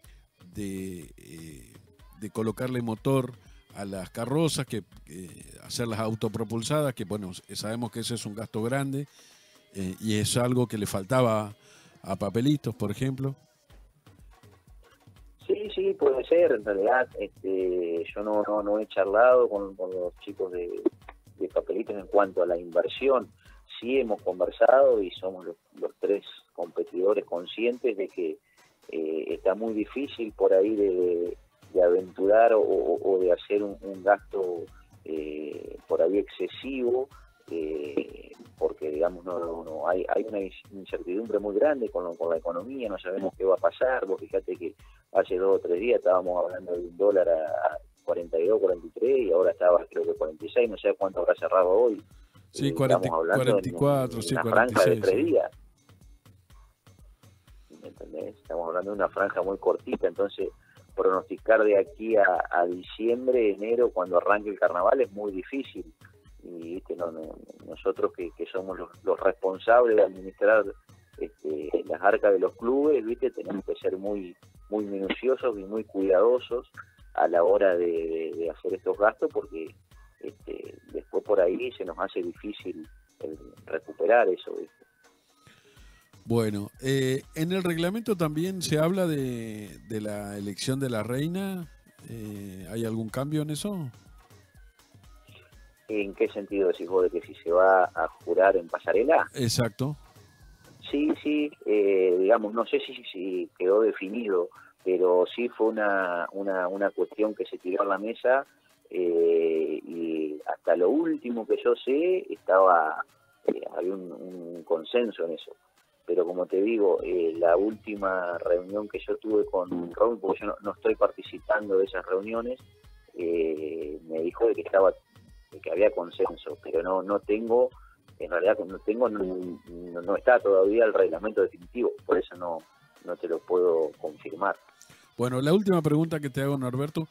colocarle motor a las carrozas, que hacerlas autopropulsadas, que sabemos que ese es un gasto grande, y es algo que le faltaba a Papelitos, por ejemplo. Sí, puede ser. En realidad, yo no he charlado con los chicos de Papelitos en cuanto a la inversión. Sí hemos conversado y somos los tres competidores conscientes de que está muy difícil por ahí de aventurar especular o de hacer un gasto por ahí excesivo, porque digamos no hay una incertidumbre muy grande con la economía, no sabemos qué va a pasar. Vos fíjate que hace 2 o 3 días estábamos hablando de un dólar a 42, 43 y ahora estaba creo que 46, no sé cuánto habrá cerrado hoy. Sí, 44, sí, una 46. Franja de 3 sí. días. ¿Me entendés? Estamos hablando de una franja muy cortita, entonces pronosticar de aquí a diciembre, enero, cuando arranque el carnaval es muy difícil. Y ¿viste? Nosotros que somos los responsables de administrar las arcas de los clubes, ¿viste? Tenemos que ser muy minuciosos y muy cuidadosos a la hora de hacer estos gastos, porque después por ahí se nos hace difícil recuperar eso, ¿viste? Bueno, en el reglamento también se habla de la elección de la reina. ¿Hay algún cambio en eso? ¿En qué sentido decís vos? ¿De que si se va a jurar en pasarela? Exacto. Sí, digamos, no sé si quedó definido, pero sí fue una cuestión que se tiró a la mesa, y hasta lo último que yo sé había un consenso en eso. Pero como te digo, la última reunión que yo tuve con Raúl, porque yo no estoy participando de esas reuniones, me dijo de que había consenso, pero no tengo, en realidad no está todavía el reglamento definitivo, por eso no te lo puedo confirmar. Bueno, la última pregunta que te hago, Norberto,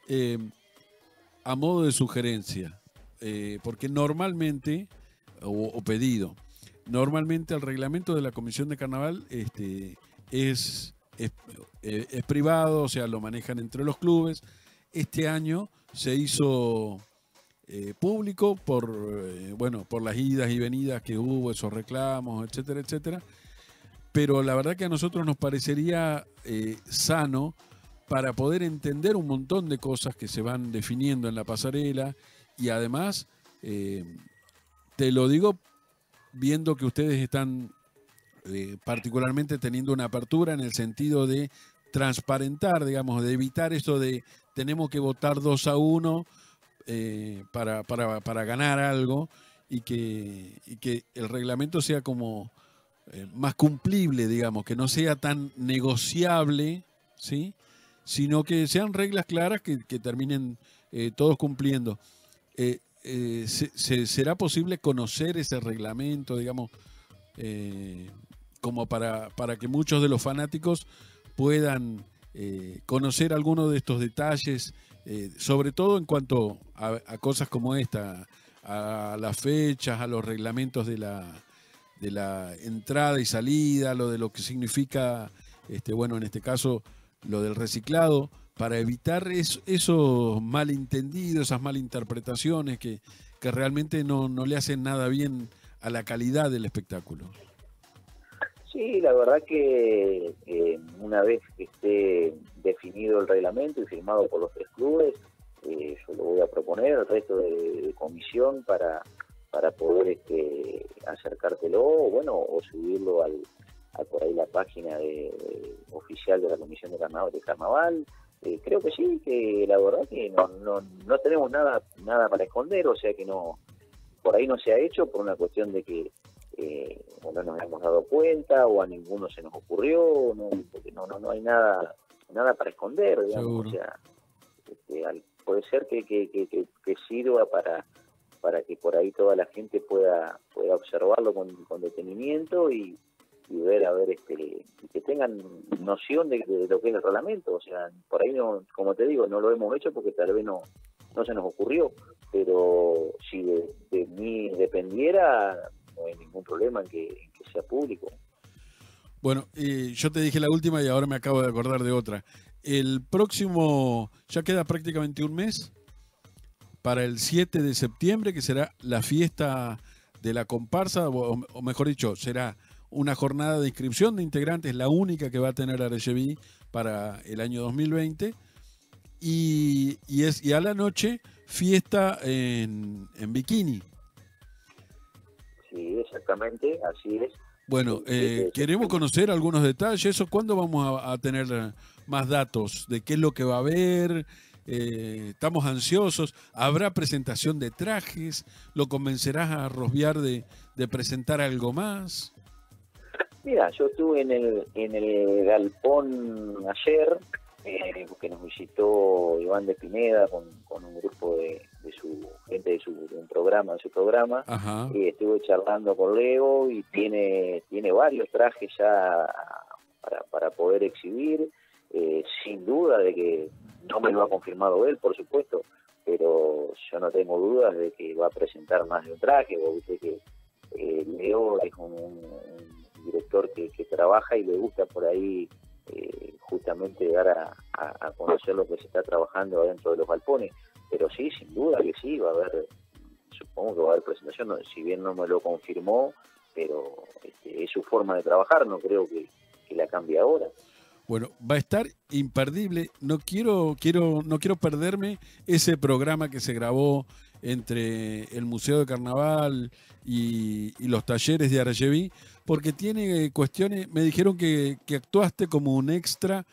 a modo de sugerencia, porque normalmente, o pedido, normalmente el reglamento de la Comisión de Carnaval es privado, o sea, lo manejan entre los clubes. Este año se hizo público por las idas y venidas que hubo, esos reclamos, etcétera, etcétera. Pero la verdad que a nosotros nos parecería sano para poder entender un montón de cosas que se van definiendo en la pasarela, y además, te lo digo viendo que ustedes están particularmente teniendo una apertura en el sentido de transparentar, digamos, de evitar eso de tenemos que votar 2-1 para ganar algo, y que el reglamento sea como más cumplible, digamos, que no sea tan negociable, ¿sí? Sino que sean reglas claras que terminen todos cumpliendo. ¿Será posible conocer ese reglamento, digamos, como para que muchos de los fanáticos puedan conocer algunos de estos detalles, sobre todo en cuanto a cosas como esta, a las fechas, a los reglamentos de la entrada y salida, lo que significa, bueno, en este caso, lo del reciclado, para evitar esos malentendidos, esas malinterpretaciones que realmente no le hacen nada bien a la calidad del espectáculo? Sí, la verdad que una vez que esté definido el reglamento y firmado por los 3 clubes, yo lo voy a proponer al resto de comisión para poder acercártelo, o subirlo a por ahí la página oficial de la Comisión de Carnaval. Creo que sí, que la verdad que no tenemos nada para esconder, o sea que por ahí no se ha hecho por una cuestión de que o no nos hemos dado cuenta, o a ninguno se nos ocurrió, porque no hay nada para esconder, digamos. O sea, puede ser que sirva para que por ahí toda la gente pueda observarlo con detenimiento y ver, que tengan noción de lo que es el reglamento. O sea, por ahí como te digo, no lo hemos hecho porque tal vez no se nos ocurrió, pero si de mí dependiera, no hay ningún problema en que sea público. Bueno, yo te dije la última y ahora me acabo de acordar de otra. El próximo, ya queda prácticamente un mes, para el 7 de septiembre, que será la fiesta de la comparsa, o mejor dicho, será una jornada de inscripción de integrantes, la única que va a tener Arecheví para el año 2020, y a la noche fiesta en bikini. Sí, exactamente, así es. Bueno, queremos conocer algunos detalles. ¿Eso cuándo vamos a tener más datos de qué es lo que va a haber? estamos ansiosos. ¿Habrá presentación de trajes? ¿Lo convencerás a Rosviar de presentar algo más? Mira, yo estuve en el galpón ayer, que nos visitó Iván de Pineda con un grupo de su gente de su programa. Ajá. Y estuve charlando con Leo y tiene varios trajes ya para poder exhibir, sin duda de que no me lo ha confirmado él, por supuesto, pero yo no tengo dudas de que va a presentar más de un traje. Vos viste que Leo es un director que trabaja y le gusta por ahí justamente dar a conocer lo que se está trabajando adentro de los galpones. Pero sí, sin duda que sí, va a haber, supongo que va a haber presentación, si bien no me lo confirmó, pero es su forma de trabajar, no creo que la cambie ahora. Bueno, va a estar imperdible. No quiero perderme ese programa que se grabó entre el Museo de Carnaval y los talleres de Arayeví, porque tiene cuestiones. Me dijeron que actuaste como un extra.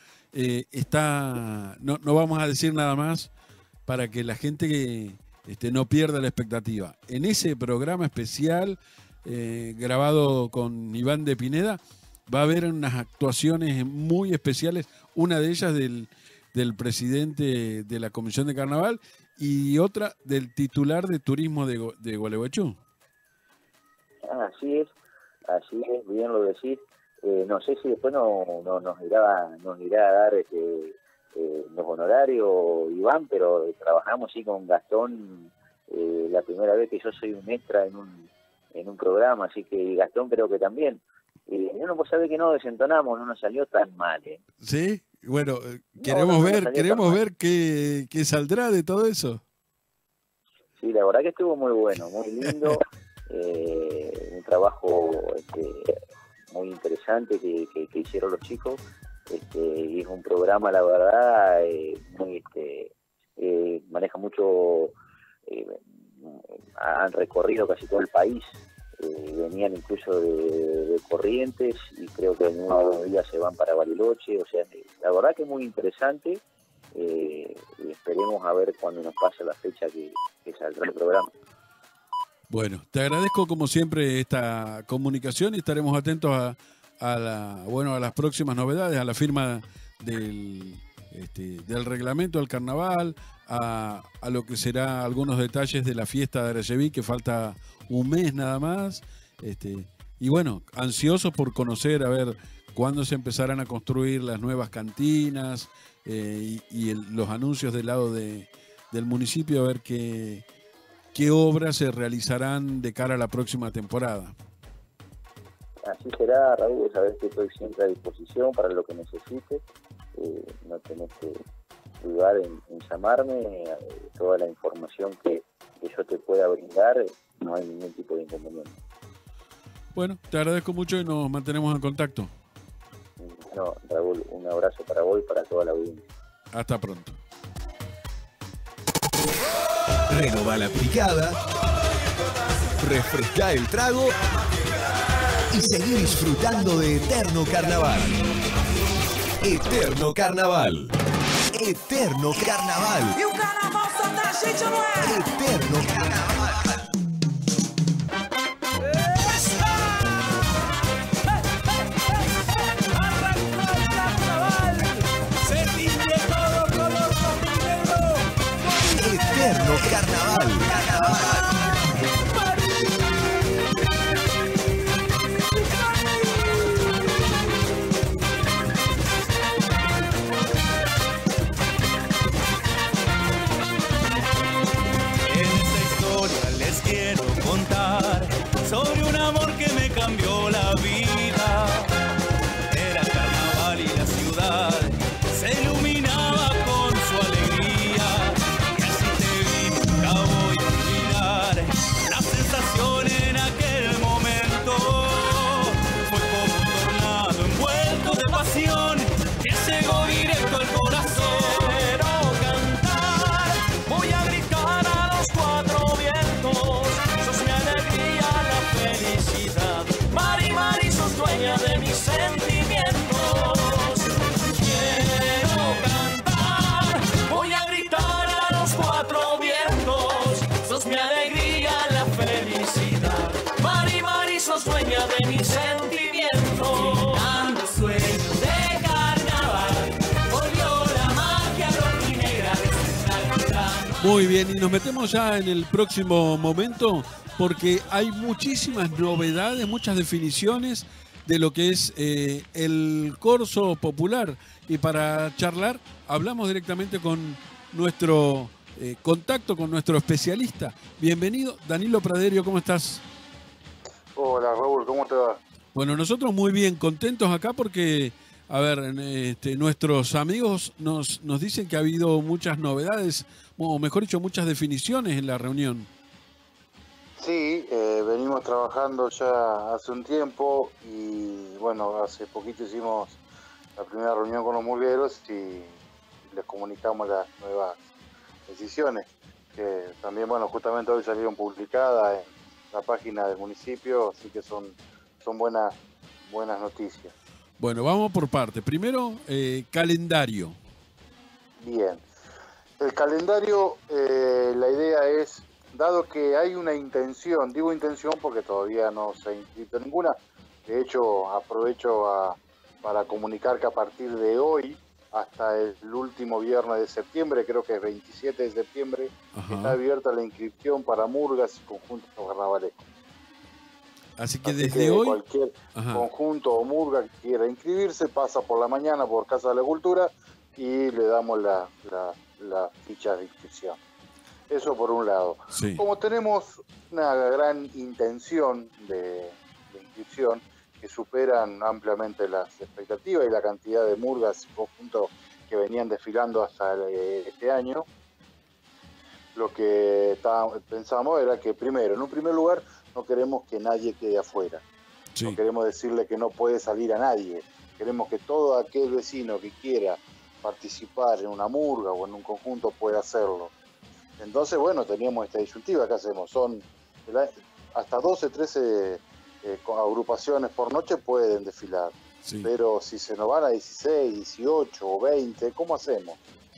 No vamos a decir nada más para que la gente no pierda la expectativa. En ese programa especial grabado con Iván de Pineda, va a haber unas actuaciones muy especiales, una de ellas del presidente de la Comisión de Carnaval y otra del titular de turismo de Gualeguaychú. Así es, bien lo decís. No sé si después nos irá a dar los honorarios, Iván, pero trabajamos sí con Gastón, la primera vez que yo soy un extra en un programa, así que Gastón creo que también. Uno puede saber que no desentonamos, no nos salió tan mal. Sí, bueno, queremos ver qué saldrá de todo eso. Sí, la verdad que estuvo muy bueno, muy lindo, un trabajo muy interesante que hicieron los chicos, y es un programa, la verdad, muy maneja mucho, han recorrido casi todo el país. Venían incluso de Corrientes y creo que en unos días se van para Bariloche. O sea, la verdad que es muy interesante, y esperemos a ver cuando nos pase la fecha que saldrá el programa. Bueno, te agradezco como siempre esta comunicación y estaremos atentos a las próximas novedades, a la firma del reglamento del carnaval, a lo que será algunos detalles de la fiesta de Arayeví, que falta un mes nada más, y bueno, ansiosos por conocer a ver cuándo se empezarán a construir las nuevas cantinas, y los anuncios del lado del municipio, a ver qué obras se realizarán de cara a la próxima temporada. Así será, Raúl, sabes que estoy siempre a disposición para lo que necesites. No tenés que dudar en llamarme. Toda la información que yo te pueda brindar, no hay ningún tipo de inconveniente. Bueno, te agradezco mucho y nos mantenemos en contacto. Bueno, Raúl, un abrazo para vos y para toda la audiencia. Hasta pronto. Renova la picada, refresca el trago y seguí disfrutando de Eterno Carnaval. Eterno Carnaval. Eterno Carnaval. E o carnaval só da gente, não é? Eterno Carnaval. Eterno Carnaval. Quiero contar sobre un amor que me cambió la vida. Era carnaval y la ciudad se iluminaba con su alegría. Y así te vi, nunca voy a olvidar. Muy bien, y nos metemos ya en el próximo momento porque hay muchísimas novedades, muchas definiciones de lo que es el corso popular. Y para charlar, hablamos directamente con nuestro contacto, con nuestro especialista. Bienvenido, Danilo Praderio, ¿cómo estás? Hola Raúl, ¿cómo te va? Bueno, nosotros muy bien, contentos acá porque, a ver, nuestros amigos nos dicen que ha habido muchas novedades, o mejor dicho, muchas definiciones en la reunión. Sí, venimos trabajando ya hace un tiempo y bueno, hace poquito hicimos la primera reunión con los murgueros y les comunicamos las nuevas decisiones, que también, bueno, justamente hoy salieron publicadas en la página del municipio, así que son buenas noticias. Bueno, vamos por parte. Primero, calendario. Bien. El calendario, la idea es, dado que hay una intención, digo intención porque todavía no se ha inscrito ninguna, de hecho aprovecho para comunicar que a partir de hoy hasta el último viernes de septiembre, creo que es 27 de septiembre, está abierta la inscripción para murgas y conjuntos carnavalescos. Así que desde hoy cualquier conjunto o murga que quiera inscribirse pasa por la mañana por Casa de la Cultura y le damos la ficha de inscripción. Eso por un lado. Sí. Como tenemos una gran intención de inscripción que superan ampliamente las expectativas y la cantidad de murgas y conjuntos que venían desfilando hasta este año, lo que pensamos era que primero, en un primer lugar, no queremos que nadie quede afuera. Sí. No queremos decirle que no puede salir a nadie. Queremos que todo aquel vecino que quiera participar en una murga o en un conjunto pueda hacerlo. Entonces, bueno, teníamos esta disyuntiva que hacemos. Son hasta 12, 13 agrupaciones por noche pueden desfilar. Sí. Pero si se nos van a 16, 18 o 20, ¿cómo hacemos?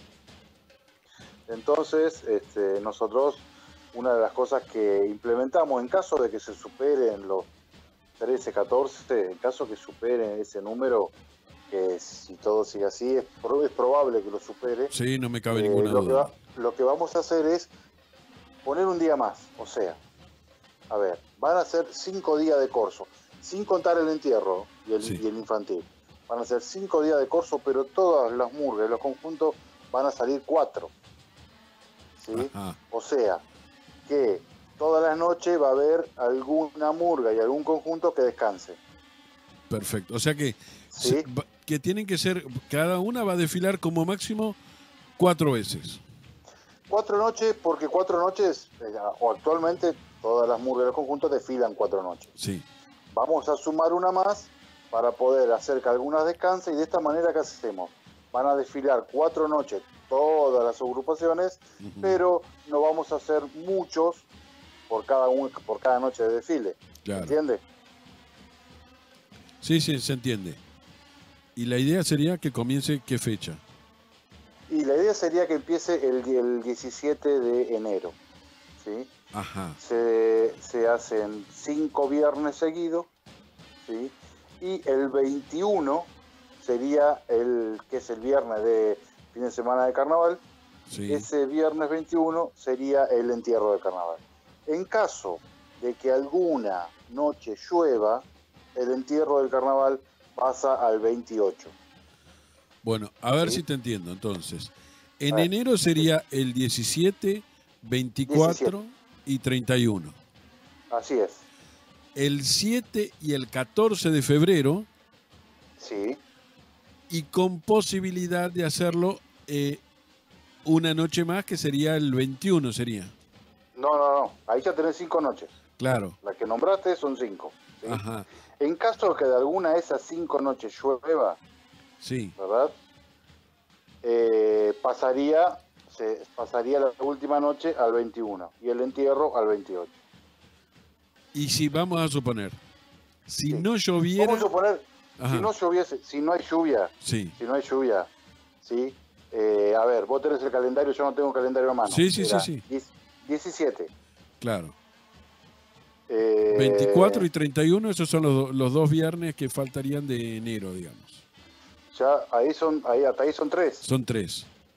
Entonces, nosotros, una de las cosas que implementamos en caso de que se superen los 13, 14, en caso que superen ese número, que si todo sigue así, es probable que lo supere. Sí, no me cabe ninguna duda. Lo que vamos a hacer es poner un día más, o sea, a ver, van a ser 5 días de corso, sin contar el entierro y el infantil. Van a ser 5 días de corso, pero todas las murgas y los conjuntos van a salir 4. ¿Sí? O sea, que toda la noche va a haber alguna murga y algún conjunto que descanse. Perfecto. O sea que, ¿sí? Que tienen que ser, cada una va a desfilar como máximo 4 veces. 4 noches, porque 4 noches, o actualmente todas las murgas y los conjuntos desfilan 4 noches. Sí. Vamos a sumar una más para poder hacer que algunas descansen y de esta manera, ¿qué hacemos? Van a desfilar 4 noches todas las agrupaciones, pero no vamos a hacer muchos por cada noche de desfile. Claro. ¿Entiende? Sí, se entiende. Y la idea sería que comience, ¿qué fecha? Y la idea sería que empiece el 17 de enero. ¿Sí? Ajá. Se hacen 5 viernes seguidos, ¿sí? Y el 21 sería que es el viernes de fin de semana de carnaval. Sí. Ese viernes 21 sería el entierro del carnaval. En caso de que alguna noche llueva, el entierro del carnaval pasa al 28. Bueno, a ver si te entiendo. Entonces, en enero sería el 17, 24 y 31. Así es. El 7 y el 14 de febrero. Sí. Y con posibilidad de hacerlo una noche más, que sería el 21, sería. No. Ahí ya tenés 5 noches. Claro. Las que nombraste son 5. ¿sí? Ajá. En caso de que de alguna de esas 5 noches llueva, sí, ¿verdad? Pasaría la última noche al 21 y el entierro al 28. Y si vamos a suponer, si no lloviera... Vamos a suponer, Ajá. si no lloviese, si no hay lluvia, sí. Si no hay lluvia, ¿sí? A ver, vos tenés el calendario, yo no tengo el calendario a mano. Sí. 17. Claro. 24 y 31, esos son los 2 viernes que faltarían de enero, digamos. Ya hasta ahí son 3. Son 3.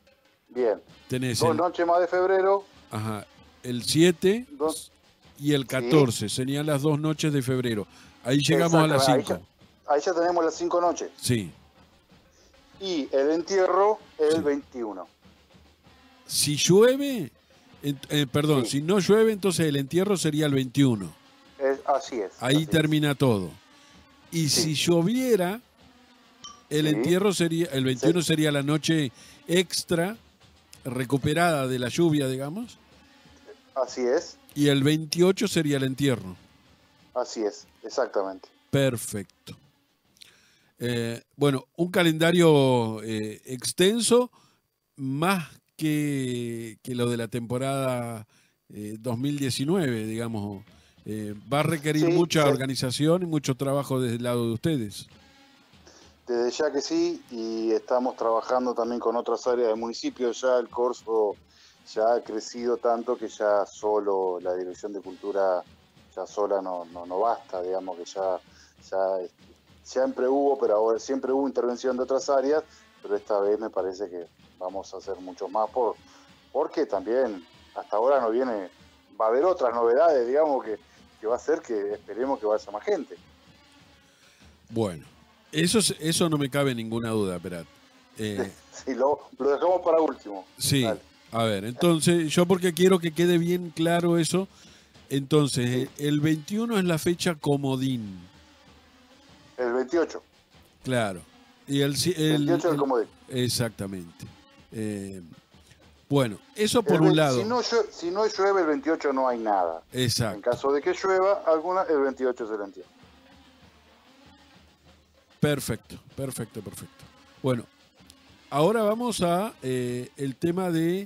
Bien. Tenés Dos noches más de febrero. Ajá, el 7 y el 14, serían las 2 noches de febrero. Ahí llegamos a las 5. Ahí ya tenemos las 5 noches. Sí. Y el entierro el 21. Si llueve, si no llueve, entonces el entierro sería el 21. Así es. Ahí así termina todo. Y si lloviera, el entierro sería, el 21 sería la noche extra, recuperada de la lluvia, digamos. Así es. Y el 28 sería el entierro. Así es, exactamente. Perfecto. Bueno, un calendario extenso, más que lo de la temporada 2019, digamos. Va a requerir mucha organización y mucho trabajo desde el lado de ustedes. Desde ya que sí, y estamos trabajando también con otras áreas del municipio. Ya el corso ya ha crecido tanto que ya solo la Dirección de Cultura ya sola no basta, digamos que ya siempre hubo, pero ahora siempre hubo intervención de otras áreas, pero esta vez me parece que vamos a hacer mucho más porque también hasta ahora no viene, va a haber otras novedades, digamos, que va a hacer que esperemos que vaya más gente. Bueno, eso no me cabe ninguna duda, Perat. Sí, lo dejamos para último. Sí, Dale. A ver, entonces, yo porque quiero que quede bien claro eso, entonces, el 21 es la fecha comodín. El 28. Claro. Y el 28 es el comodín. Exactamente. Bueno, eso por un lado. Si no llueve el 28 no hay nada. Exacto. En caso de que llueva alguna, el 28 se lo entiende. Perfecto. Bueno, ahora vamos a el tema de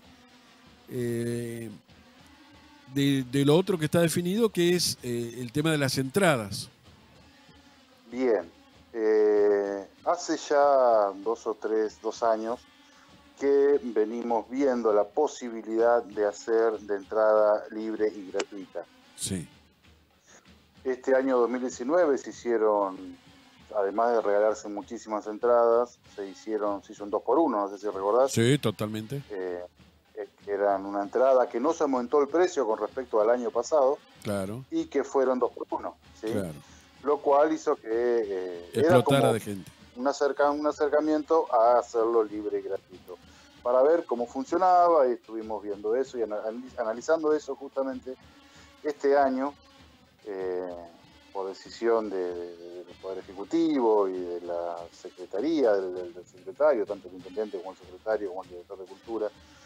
lo otro que está definido, que es el tema de las entradas. Bien. Hace ya 2 años que venimos viendo la posibilidad de hacer de entrada libre y gratuita. Sí. Este año 2019 se hicieron, además de regalarse muchísimas entradas, se hizo un 2x1, no sé si recordás. Sí, totalmente. Eran una entrada que no se aumentó el precio con respecto al año pasado. Claro. Y que fueron 2x1. ¿sí? Claro. Lo cual hizo que explotara de gente. Un acercamiento a hacerlo libre y gratuito. Para ver cómo funcionaba, y estuvimos viendo eso y analizando eso justamente este año, por decisión del Poder Ejecutivo y de la Secretaría, del secretario, tanto el intendente como el secretario, como el director de Cultura.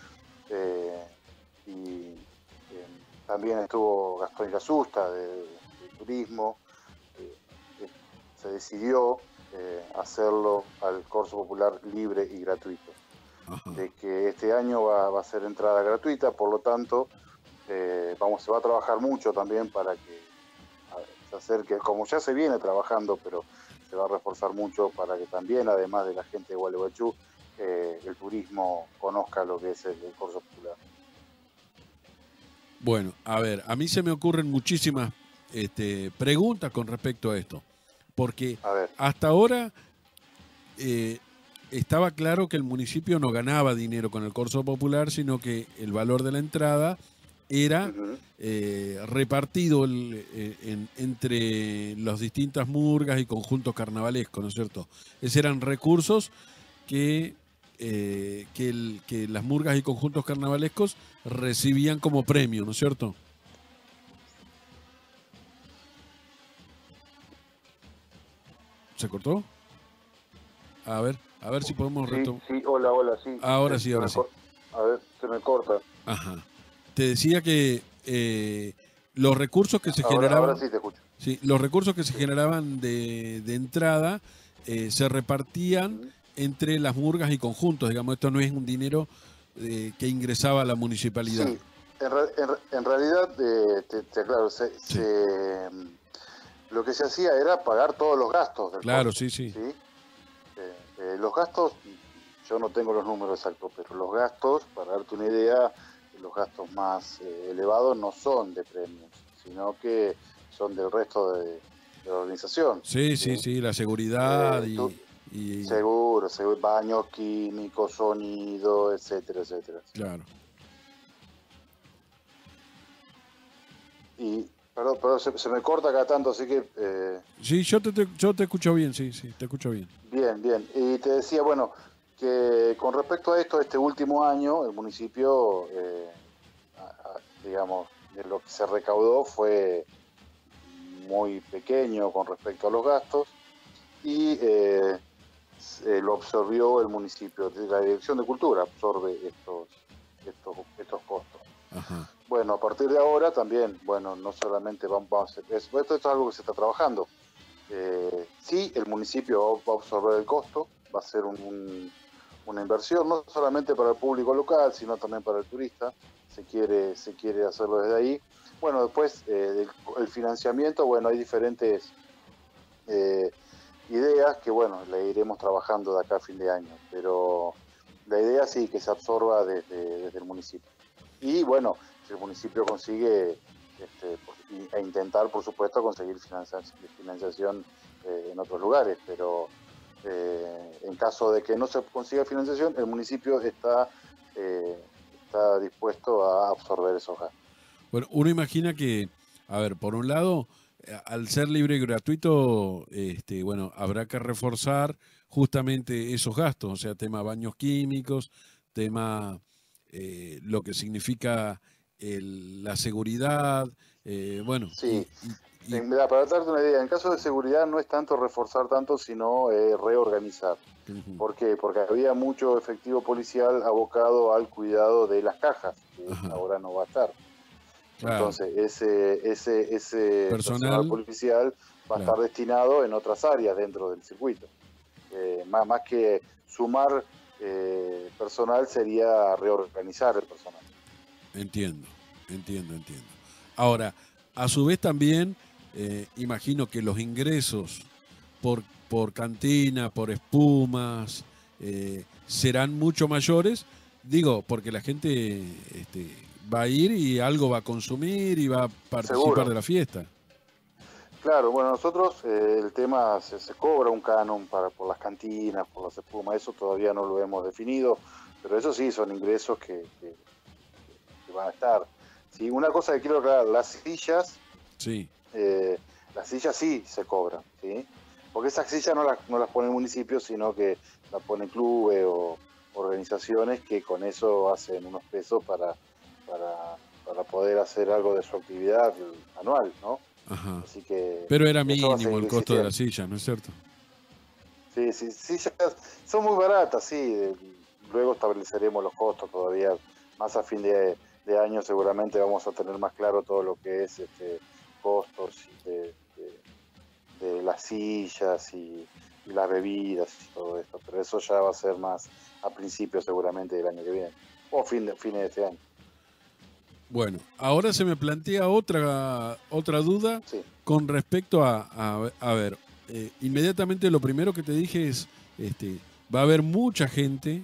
También estuvo Gastón Casusta de Turismo. Se decidió hacerlo al Corso Popular libre y gratuito. Ajá. De que este año va a ser entrada gratuita, por lo tanto se va a trabajar mucho también para que se acerque, como ya se viene trabajando, pero se va a reforzar mucho para que también, además de la gente de Gualeguaychú, el turismo conozca lo que es el Corso Popular. Bueno, a ver, a mí se me ocurren muchísimas preguntas con respecto a esto, porque hasta ahora estaba claro que el municipio no ganaba dinero con el Corso Popular, sino que el valor de la entrada era repartido entre las distintas murgas y conjuntos carnavalescos, ¿no es cierto? Esos eran recursos que las murgas y conjuntos carnavalescos recibían como premio, ¿no es cierto? ¿Se cortó? A ver si podemos retomar. Sí, hola, sí. Ahora sí. A ver, se me corta. Ajá. Te decía que los recursos que se generaban... Ahora sí te escucho. Sí, los recursos que se generaban de entrada se repartían entre las murgas y conjuntos. Digamos, esto no es un dinero que ingresaba a la municipalidad. Sí, en realidad, te aclaro, lo que se hacía era pagar todos los gastos del Claro, corso, sí. Los gastos, yo no tengo los números exactos, pero los gastos, para darte una idea, los gastos más elevados no son de premios, sino que son del resto de la organización. Sí, la seguridad Seguro, baños químicos, sonido, etcétera, etcétera. Claro. Y, perdón, se me corta acá tanto, así que... Sí, yo te escucho bien, sí, te escucho bien. Bien, bien. Y te decía, bueno, que con respecto a esto, este último año, el municipio, digamos, de lo que se recaudó fue muy pequeño con respecto a los gastos y lo absorbió el municipio. La Dirección de Cultura absorbe estos costos. Ajá. Bueno, a partir de ahora también, bueno, no solamente vamos a hacer esto es algo que se está trabajando. Sí, el municipio va a absorber el costo, va a ser una inversión, no solamente para el público local, sino también para el turista. Se quiere hacerlo desde ahí. Bueno, después el financiamiento, bueno, hay diferentes ideas que, bueno, le iremos trabajando de acá a fin de año, pero la idea sí que se absorba desde el municipio. Y bueno, si el municipio consigue e intentar, por supuesto, conseguir financiación en otros lugares, pero en caso de que no se consiga financiación, el municipio está dispuesto a absorber esos gastos. Bueno, uno imagina que, a ver, por un lado, al ser libre y gratuito, bueno, habrá que reforzar justamente esos gastos, o sea, tema baños químicos, tema lo que significa la seguridad, bueno. Sí, mira, para darte una idea, en caso de seguridad no es tanto reforzar tanto, sino reorganizar. Uh-huh. ¿Por qué? Porque había mucho efectivo policial abocado al cuidado de las cajas, que ahora no va a estar. Claro. Entonces, ese personal policial va a estar destinado en otras áreas dentro del circuito. Más que sumar personal, sería reorganizar el personal. Entiendo. Ahora, a su vez también, imagino que los ingresos por cantina, por espumas, serán mucho mayores, digo, porque la gente va a ir y algo va a consumir y va a participar Seguro. De la fiesta. Claro, bueno, nosotros el tema se cobra un canon por las cantinas, por las espumas, eso todavía no lo hemos definido, pero eso sí, son ingresos que van a estar. Sí, una cosa que quiero aclarar, las sillas sí se cobran, ¿sí? Porque esas sillas no las pone el municipio, sino que las ponen clubes o organizaciones que con eso hacen unos pesos para poder hacer algo de su actividad anual, ¿no? Ajá. Así que pero era mínimo el costo de la silla, ¿no es cierto? Sí, sillas son muy baratas, sí. Luego estableceremos los costos todavía, más a fin de año seguramente vamos a tener más claro todo lo que es costos de las sillas y las bebidas y todo esto, pero eso ya va a ser más a principios seguramente del año que viene, o fines de este año. Bueno, ahora se me plantea otra duda con respecto a ver, inmediatamente lo primero que te dije es, va a haber mucha gente,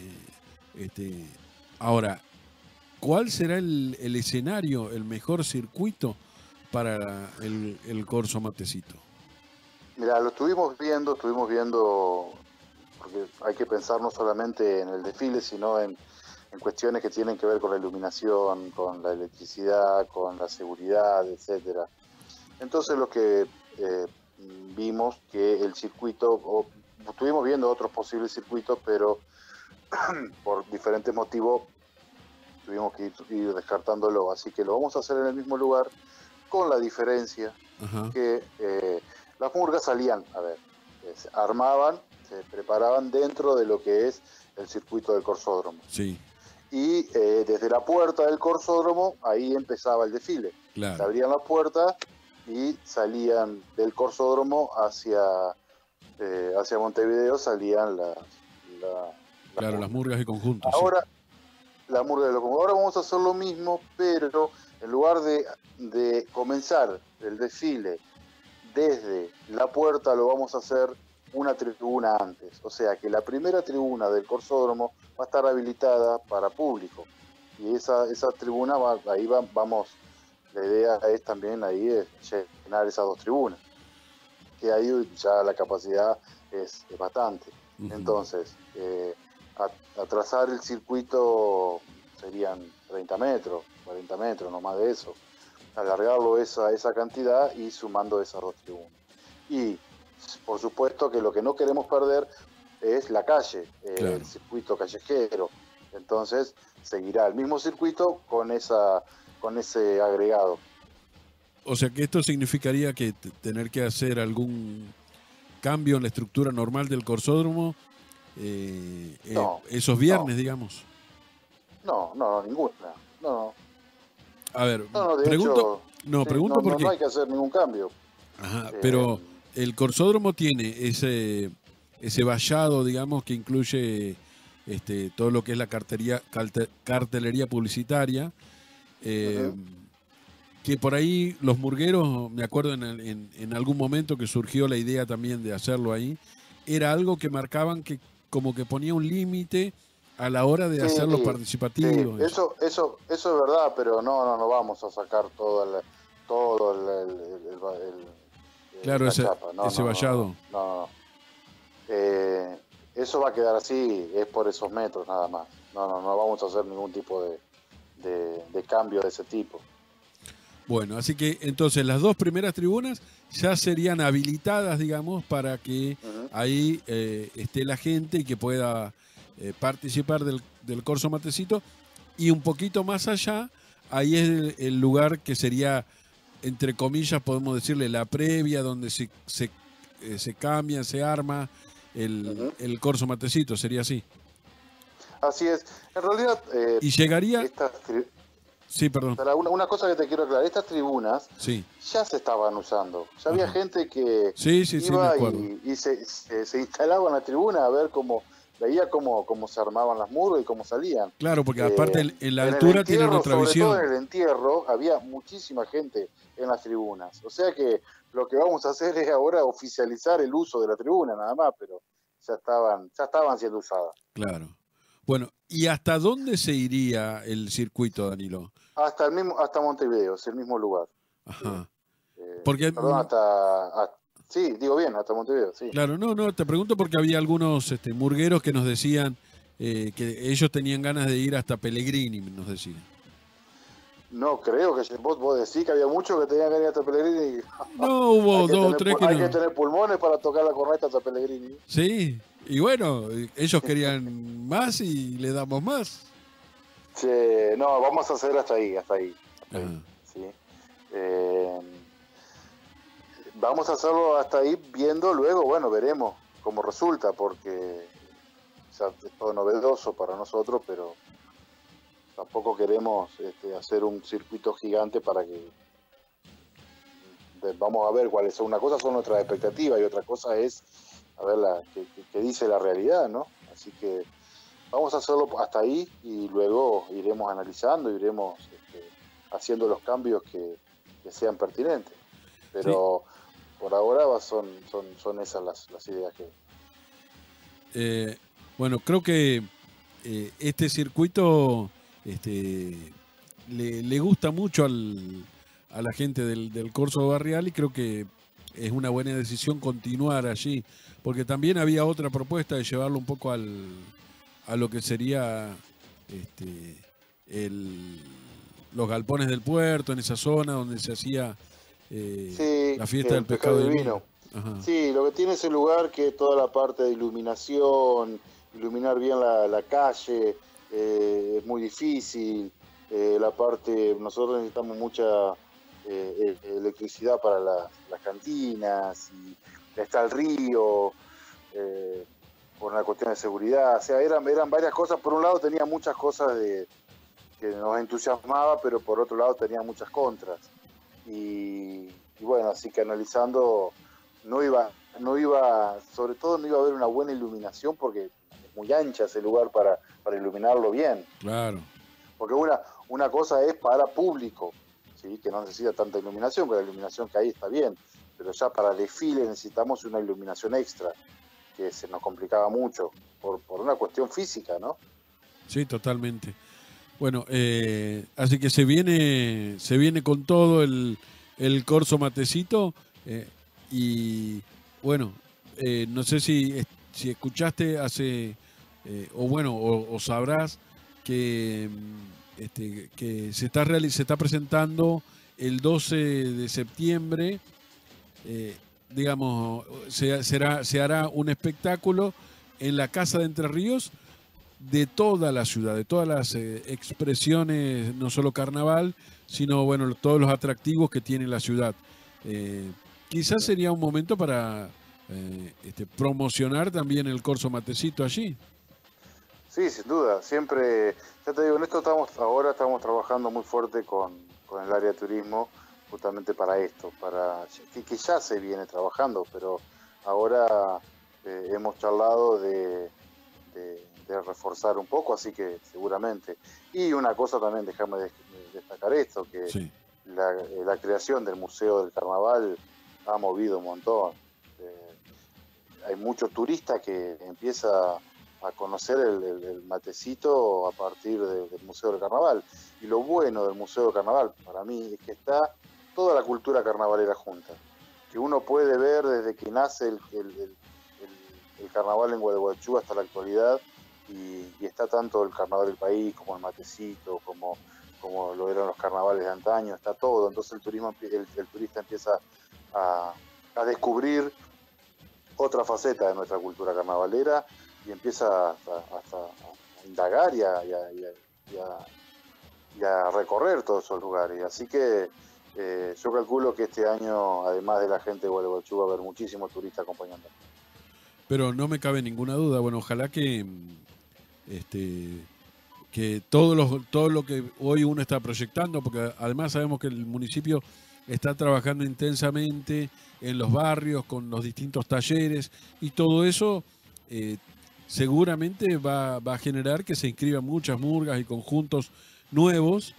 ahora, ¿cuál será el escenario, el mejor circuito para el Corso Matecito? Mira, lo estuvimos viendo, porque hay que pensar no solamente en el desfile, sino en cuestiones que tienen que ver con la iluminación, con la electricidad, con la seguridad, etcétera. Entonces lo que vimos que el circuito, estuvimos viendo otros posibles circuitos, pero por diferentes motivos tuvimos que ir descartándolo, así que lo vamos a hacer en el mismo lugar, con la diferencia que las murgas salían, se armaban, se preparaban dentro de lo que es el circuito del Corsódromo. Sí. Y desde la puerta del Corsódromo, ahí empezaba el desfile. Claro. Se abrían las puertas y salían del Corsódromo hacia Montevideo, salían las murgas de conjunto. Ahora, la murga de conjunto. Ahora vamos a hacer lo mismo, pero en lugar de comenzar el desfile desde la puerta, lo vamos a hacer una tribuna antes. O sea que la primera tribuna del Corsódromo va a estar habilitada para público. Y esa tribuna, vamos, la idea es también ahí llenar esas dos tribunas. que ahí ya la capacidad es bastante. Entonces, a trazar el circuito serían 30 metros, 40 metros, no más de eso. Alargarlo esa cantidad y sumando esas dos tribunas. Y por supuesto que lo que no queremos perder es la calle, Claro. el circuito callejero. Entonces seguirá el mismo circuito con ese agregado. O sea que esto significaría que tener que hacer algún cambio en la estructura normal del corsódromo No, esos viernes, digamos. No, ninguna. No. A ver, De pregunto, hecho, pregunto porque no hay que hacer ningún cambio. ajá, pero el corsódromo tiene ese vallado, digamos, que incluye todo lo que es la cartelería publicitaria, que por ahí los murgueros, me acuerdo en algún momento que surgió la idea también de hacerlo ahí, era algo que marcaban que como que ponía un límite a la hora de hacer los participativos. Sí. Eso es verdad, pero no vamos a sacar claro, la ese chapa. ese vallado. No. Eso va a quedar así, es por esos metros nada más. No vamos a hacer ningún tipo de cambio de ese tipo. Bueno, así que entonces las dos primeras tribunas ya serían habilitadas, digamos, para que ahí esté la gente y que pueda participar del Corso Matecito. Y un poquito más allá, ahí es el lugar que sería, entre comillas, podemos decirle, la previa, donde se cambia, se arma el Corso Matecito, sería así. Así es. En realidad... y llegaría... Sí, perdón. Una cosa que te quiero aclarar, estas tribunas ya se estaban usando. Ya había gente que iba y se instalaba en la tribuna a ver veía cómo se armaban las muros y cómo salían. Claro, porque aparte en la altura tienen otra visión. Sobre todo en el entierro había muchísima gente en las tribunas. O sea que lo que vamos a hacer es ahora oficializar el uso de la tribuna nada más, pero ya estaban siendo usadas. Claro. Bueno, ¿y hasta dónde se iría el circuito, Danilo? Hasta Montevideo, es el mismo lugar. Ajá. Porque sí, digo bien, hasta Montevideo, sí. Claro, no, te pregunto porque había algunos murgueros que nos decían que ellos tenían ganas de ir hasta Pellegrini, nos decían. No, creo que vos decís que había muchos que tenían que ir hasta Pellegrini. No, hubo dos o tres que no. Hay que tener pulmones para tocar la corneta hasta Pellegrini. Sí, y bueno, ellos querían más y le damos más. Sí, no, vamos a hacer hasta ahí. ¿Sí? Vamos a hacerlo hasta ahí, viendo luego, bueno, veremos cómo resulta, porque es todo novedoso para nosotros, pero tampoco queremos hacer un circuito gigante para que vamos a ver cuáles son. Una cosa son nuestras expectativas y otra cosa es a ver qué dice la realidad, ¿no? Así que vamos a hacerlo hasta ahí y luego iremos analizando, iremos haciendo los cambios que sean pertinentes. Pero por ahora son esas las ideas que... Bueno, creo que este circuito le gusta mucho a la gente del Corso Barrial y creo que es una buena decisión continuar allí, porque también había otra propuesta de llevarlo un poco a lo que sería los galpones del puerto, en esa zona donde se hacía la fiesta del pescado divino. Sí, lo que tiene ese lugar que toda la parte de iluminación, iluminar bien la calle, es muy difícil. Nosotros necesitamos mucha electricidad para las cantinas, y está el río, por una cuestión de seguridad. O sea, eran varias cosas. Por un lado tenía muchas cosas que nos entusiasmaba, pero por otro lado tenía muchas contras. Y bueno, así que analizando, sobre todo no iba a haber una buena iluminación, porque es muy ancha ese lugar para iluminarlo bien. Claro. Porque una cosa es para público, ¿sí? Que no necesita tanta iluminación, porque la iluminación que hay está bien, pero ya para desfile necesitamos una iluminación extra, que se nos complicaba mucho por una cuestión física, ¿no? Sí, totalmente. Bueno, así que se viene con todo el Corso Matecito, y bueno, no sé si escuchaste o sabrás que, que se está presentando el 12 de septiembre, digamos, se hará un espectáculo en la Casa de Entre Ríos de toda la ciudad, de todas las expresiones, no solo carnaval, sino bueno, todos los atractivos que tiene la ciudad. Quizás sería un momento para promocionar también el Corso Matecito allí. Sí, sin duda. Siempre, ya te digo, en esto ahora estamos trabajando muy fuerte con el área de turismo, justamente para esto, que ya se viene trabajando, pero ahora hemos charlado de reforzar un poco, así que seguramente. Y una cosa también, déjame destacar esto, que sí, la creación del Museo del Carnaval ha movido un montón. Hay muchos turistas que empieza a conocer el matecito a partir del Museo del Carnaval. Y lo bueno del Museo del Carnaval, para mí, es que está toda la cultura carnavalera junta, que uno puede ver desde que nace el carnaval en Gualeguaychú hasta la actualidad, y está tanto el carnaval del país como el matecito, como lo eran los carnavales de antaño, está todo. Entonces el turista empieza a descubrir otra faceta de nuestra cultura carnavalera y empieza hasta a indagar y a recorrer todos esos lugares. Así que yo calculo que este año, además de la gente de Gualeguaychú, va a haber muchísimos turistas acompañando. Pero no me cabe ninguna duda, bueno, ojalá que todo lo que hoy uno está proyectando, porque además sabemos que el municipio está trabajando intensamente en los barrios con los distintos talleres, y todo eso seguramente va a generar que se inscriban muchas murgas y conjuntos nuevos,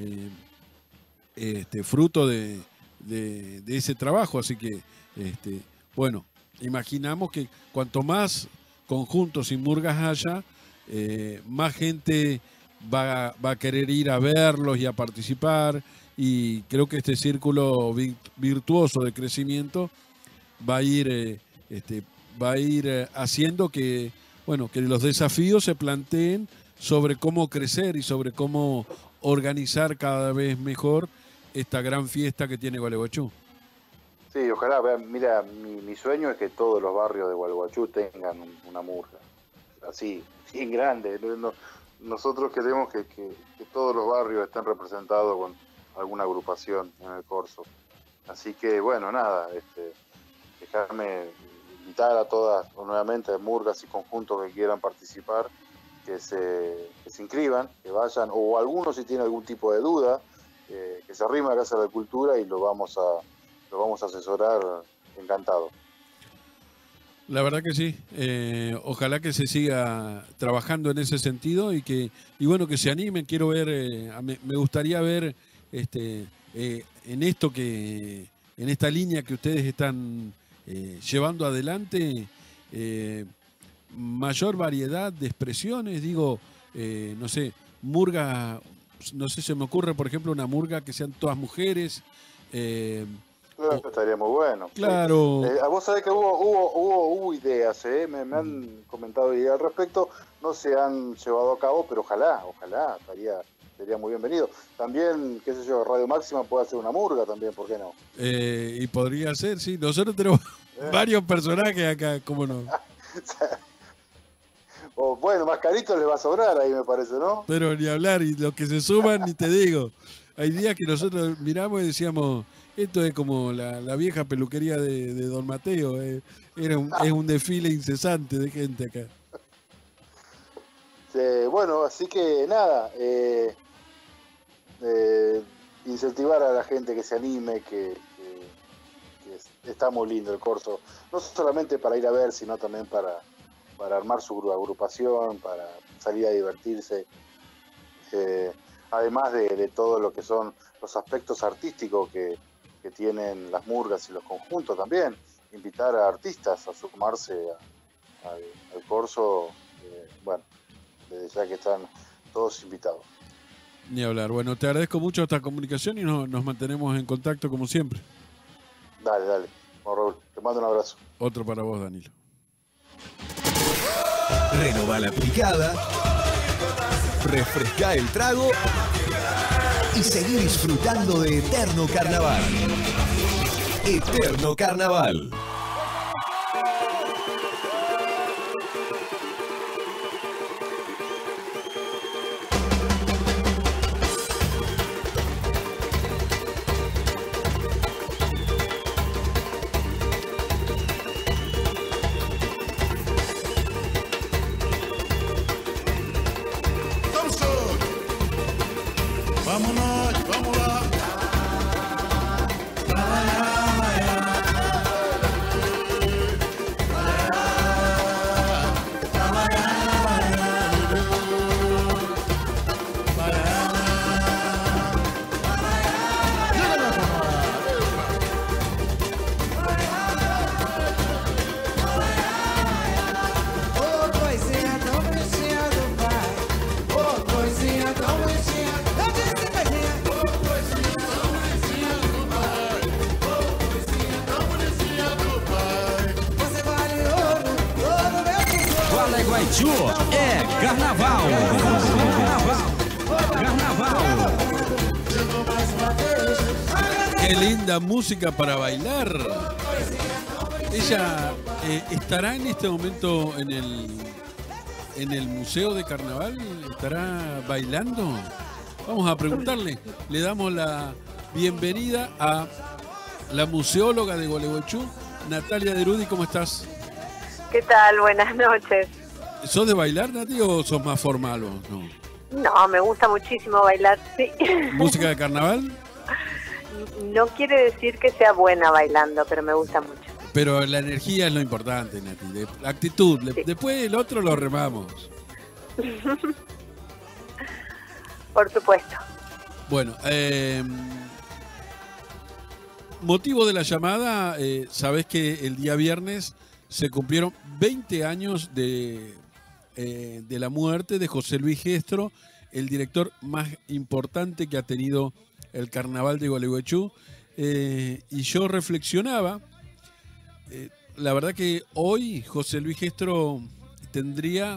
fruto de ese trabajo. Así que bueno, imaginamos que cuanto más conjuntos y murgas haya, más gente va a querer ir a verlos y a participar, y creo que este círculo virtuoso de crecimiento va a ir haciendo que, bueno, que los desafíos se planteen sobre cómo crecer y sobre cómo organizar cada vez mejor esta gran fiesta que tiene Gualeguaychú. Sí, ojalá. Mira, mi sueño es que todos los barrios de Gualeguaychú tengan una murga, así, bien grande. Nosotros queremos que todos los barrios estén representados con alguna agrupación en el corso. Así que, bueno, nada, dejarme invitar a todas nuevamente murgas y conjuntos que quieran participar, que se inscriban, que vayan, o algunos si tienen algún tipo de duda, que se arrimen a Casa de la Cultura y lo vamos a asesorar encantado. La verdad que sí, ojalá que se siga trabajando en ese sentido y bueno, que se animen. Quiero ver, me gustaría ver en esta línea que ustedes están llevando adelante, mayor variedad de expresiones. Digo, no sé, murga, no sé, se me ocurre por ejemplo una murga que sean todas mujeres. Claro, estaría muy bueno. Claro. Sí. Vos sabés que hubo ideas, me han comentado ideas al respecto, no se han llevado a cabo, pero ojalá, sería muy bienvenido. También, qué sé yo, Radio Máxima puede hacer una murga también, ¿por qué no? Y podría ser, sí. Nosotros tenemos varios personajes acá, ¿cómo no? O bueno, Mascarito les va a sobrar ahí, me parece, ¿no? Pero ni hablar, y los que se suman, ni te digo. Hay días que nosotros miramos y decíamos, esto es como la vieja peluquería de Don Mateo, es un desfile incesante de gente acá. Bueno, así que nada, incentivar a la gente que se anime, que está muy lindo el corso, no solamente para ir a ver, sino también para armar su agrupación, para salir a divertirse, además de todo lo que son los aspectos artísticos que tienen las murgas y los conjuntos también, invitar a artistas a sumarse al corso, bueno, desde ya que están todos invitados. Ni hablar. Bueno, te agradezco mucho esta comunicación y nos mantenemos en contacto como siempre. Dale. Bueno, Raúl, te mando un abrazo. Otro para vos, Danilo. Renova la picada, refresca el trago y seguí disfrutando de Eterno Carnaval. Eterno Carnaval. Vámonos, vámonos. Gualeguaychú é carnaval. Carnaval. Qué linda música para bailar. Ella estará en este momento en el Museo de Carnaval. ¿Estará bailando? Vamos a preguntarle. Le damos la bienvenida a la museóloga de Gualeguaychú, Natalia Derudi. ¿Cómo estás? ¿Qué tal? Buenas noches. ¿Sos de bailar, Nati, o sos más formal o no? No, me gusta muchísimo bailar, sí. ¿Música de carnaval? No quiere decir que sea buena bailando, pero me gusta mucho. Pero la energía es lo importante, Nati. La actitud. Sí. Después el otro lo remamos. Por supuesto. Bueno, motivo de la llamada, sabés que el día viernes se cumplieron 20 años de la muerte de José Luis Gestro, el director más importante que ha tenido el Carnaval de Gualeguaychú. Y yo reflexionaba, la verdad que hoy José Luis Gestro tendría,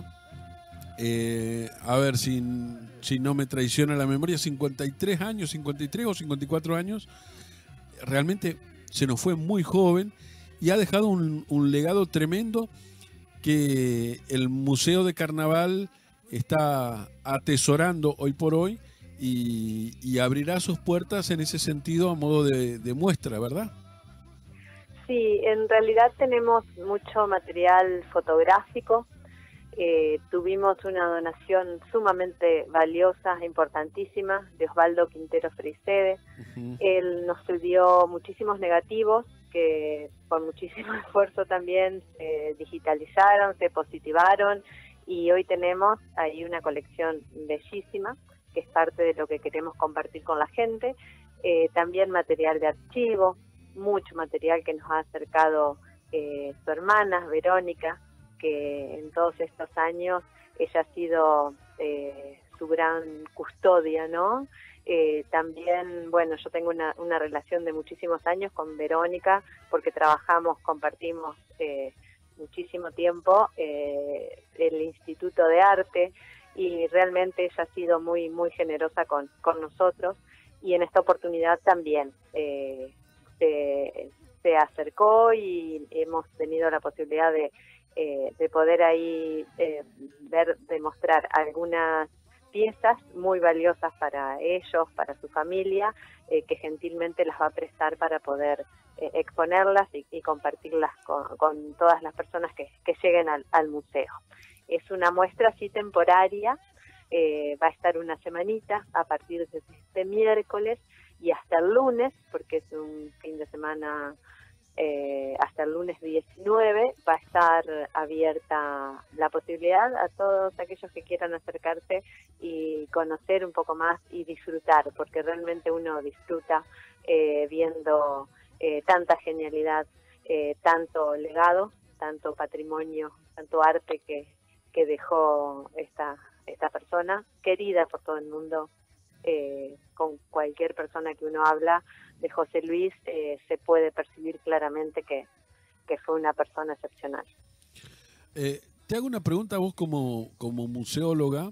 a ver si no me traiciona la memoria, 53 años, 53 o 54 años. Realmente se nos fue muy joven y ha dejado un legado tremendo que el Museo de Carnaval está atesorando hoy por hoy y abrirá sus puertas en ese sentido a modo de muestra, ¿verdad? Sí, en realidad tenemos mucho material fotográfico. Tuvimos una donación sumamente valiosa, importantísima, de Osvaldo Quintero Freisede. Él nos dio muchísimos negativos que con muchísimo esfuerzo también se digitalizaron, se positivaron, y hoy tenemos ahí una colección bellísima que es parte de lo que queremos compartir con la gente. También material de archivo, mucho material que nos ha acercado su hermana Verónica, que en todos estos años ella ha sido su gran custodia, ¿no? También, bueno, yo tengo una relación de muchísimos años con Verónica, porque trabajamos, compartimos muchísimo tiempo el Instituto de Arte, y realmente ella ha sido muy, muy generosa con nosotros, y en esta oportunidad también se acercó y hemos tenido la posibilidad de poder ahí demostrar algunas piezas muy valiosas para ellos, para su familia, que gentilmente las va a prestar para poder exponerlas y compartirlas con todas las personas que lleguen al museo. Es una muestra así temporaria, va a estar una semanita a partir de este miércoles y hasta el lunes, porque es un fin de semana, hasta el lunes 19 va a estar abierta la posibilidad a todos aquellos que quieran acercarse y conocer un poco más y disfrutar, porque realmente uno disfruta viendo tanta genialidad, tanto legado, tanto patrimonio, tanto arte que dejó esta persona, querida por todo el mundo, con cualquier persona que uno habla de José Luis, se puede percibir claramente que fue una persona excepcional. Te hago una pregunta a vos como museóloga,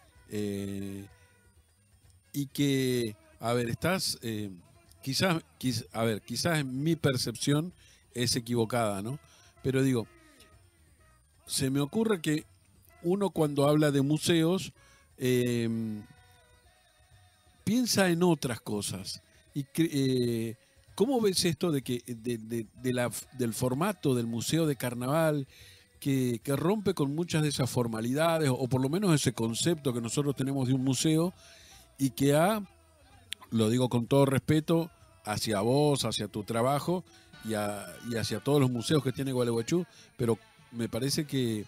y que, a ver, estás, quizás en mi percepción es equivocada, ¿no? Pero digo, se me ocurre que uno cuando habla de museos piensa en otras cosas. Y ¿cómo ves esto de que del formato del Museo de Carnaval que rompe con muchas de esas formalidades, o por lo menos ese concepto que nosotros tenemos de un museo, y que lo digo con todo respeto, hacia vos, hacia tu trabajo y hacia todos los museos que tiene Gualeguaychú, pero me parece que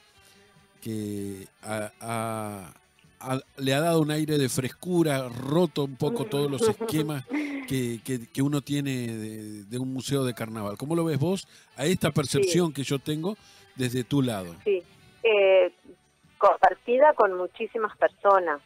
le ha dado un aire de frescura, roto un poco todos los esquemas que uno tiene de un museo de carnaval. ¿Cómo lo ves vos a esta percepción que yo tengo desde tu lado? Sí, compartida con muchísimas personas.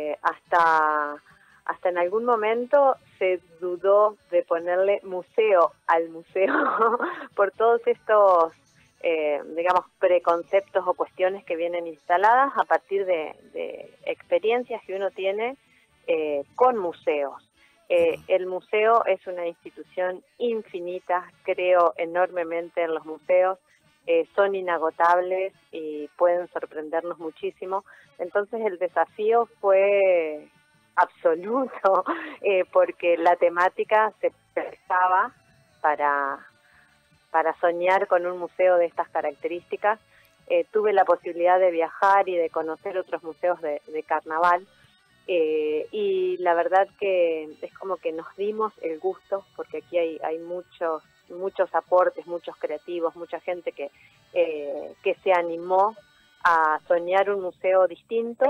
Hasta en algún momento se dudó de ponerle museo al museo por todos estos digamos, preconceptos o cuestiones que vienen instaladas a partir de experiencias que uno tiene con museos. El museo es una institución infinita, creo enormemente en los museos, son inagotables y pueden sorprendernos muchísimo. Entonces el desafío fue absoluto, porque la temática se prestaba para soñar con un museo de estas características. Tuve la posibilidad de viajar y de conocer otros museos de carnaval, y la verdad que es como que nos dimos el gusto, porque aquí hay muchos aportes, muchos creativos, mucha gente que se animó a soñar un museo distinto,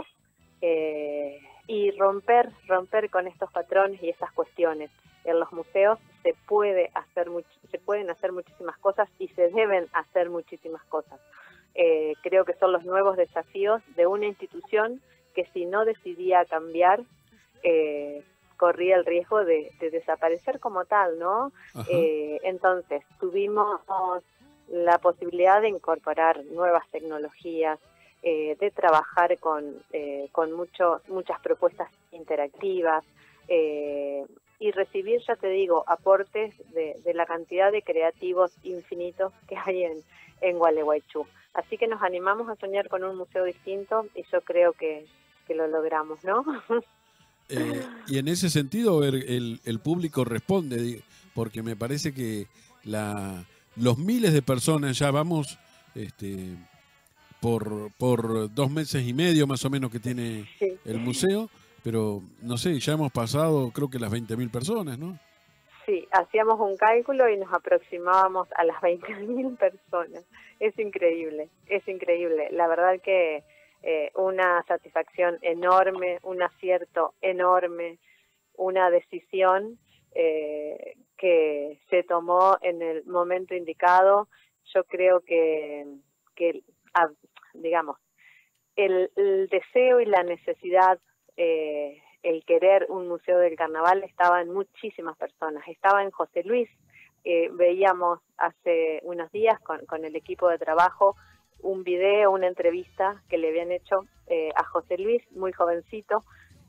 y romper con estos patrones y estas cuestiones. En los museos se pueden hacer muchísimas cosas y se deben hacer muchísimas cosas. Creo que son los nuevos desafíos de una institución que, si no decidía cambiar, corría el riesgo de desaparecer como tal, ¿no? Entonces tuvimos la posibilidad de incorporar nuevas tecnologías, de trabajar con muchas propuestas interactivas, y recibir, ya te digo, aportes de la cantidad de creativos infinitos que hay en Gualeguaychú. Así que nos animamos a soñar con un museo distinto, y yo creo que lo logramos, ¿no? Y en ese sentido, el público responde, porque me parece que los miles de personas, ya vamos por 2 meses y medio más o menos que tiene el museo, pero no sé, ya hemos pasado creo que las 20.000 personas, ¿no? Sí, hacíamos un cálculo y nos aproximábamos a las 20.000 personas. Es increíble, es increíble. La verdad que una satisfacción enorme, un acierto enorme, una decisión que se tomó en el momento indicado. Yo creo que digamos, el deseo y la necesidad, el querer un museo del carnaval estaba en muchísimas personas. Estaba en José Luis. Veíamos hace unos días con el equipo de trabajo un video, una entrevista que le habían hecho a José Luis, muy jovencito,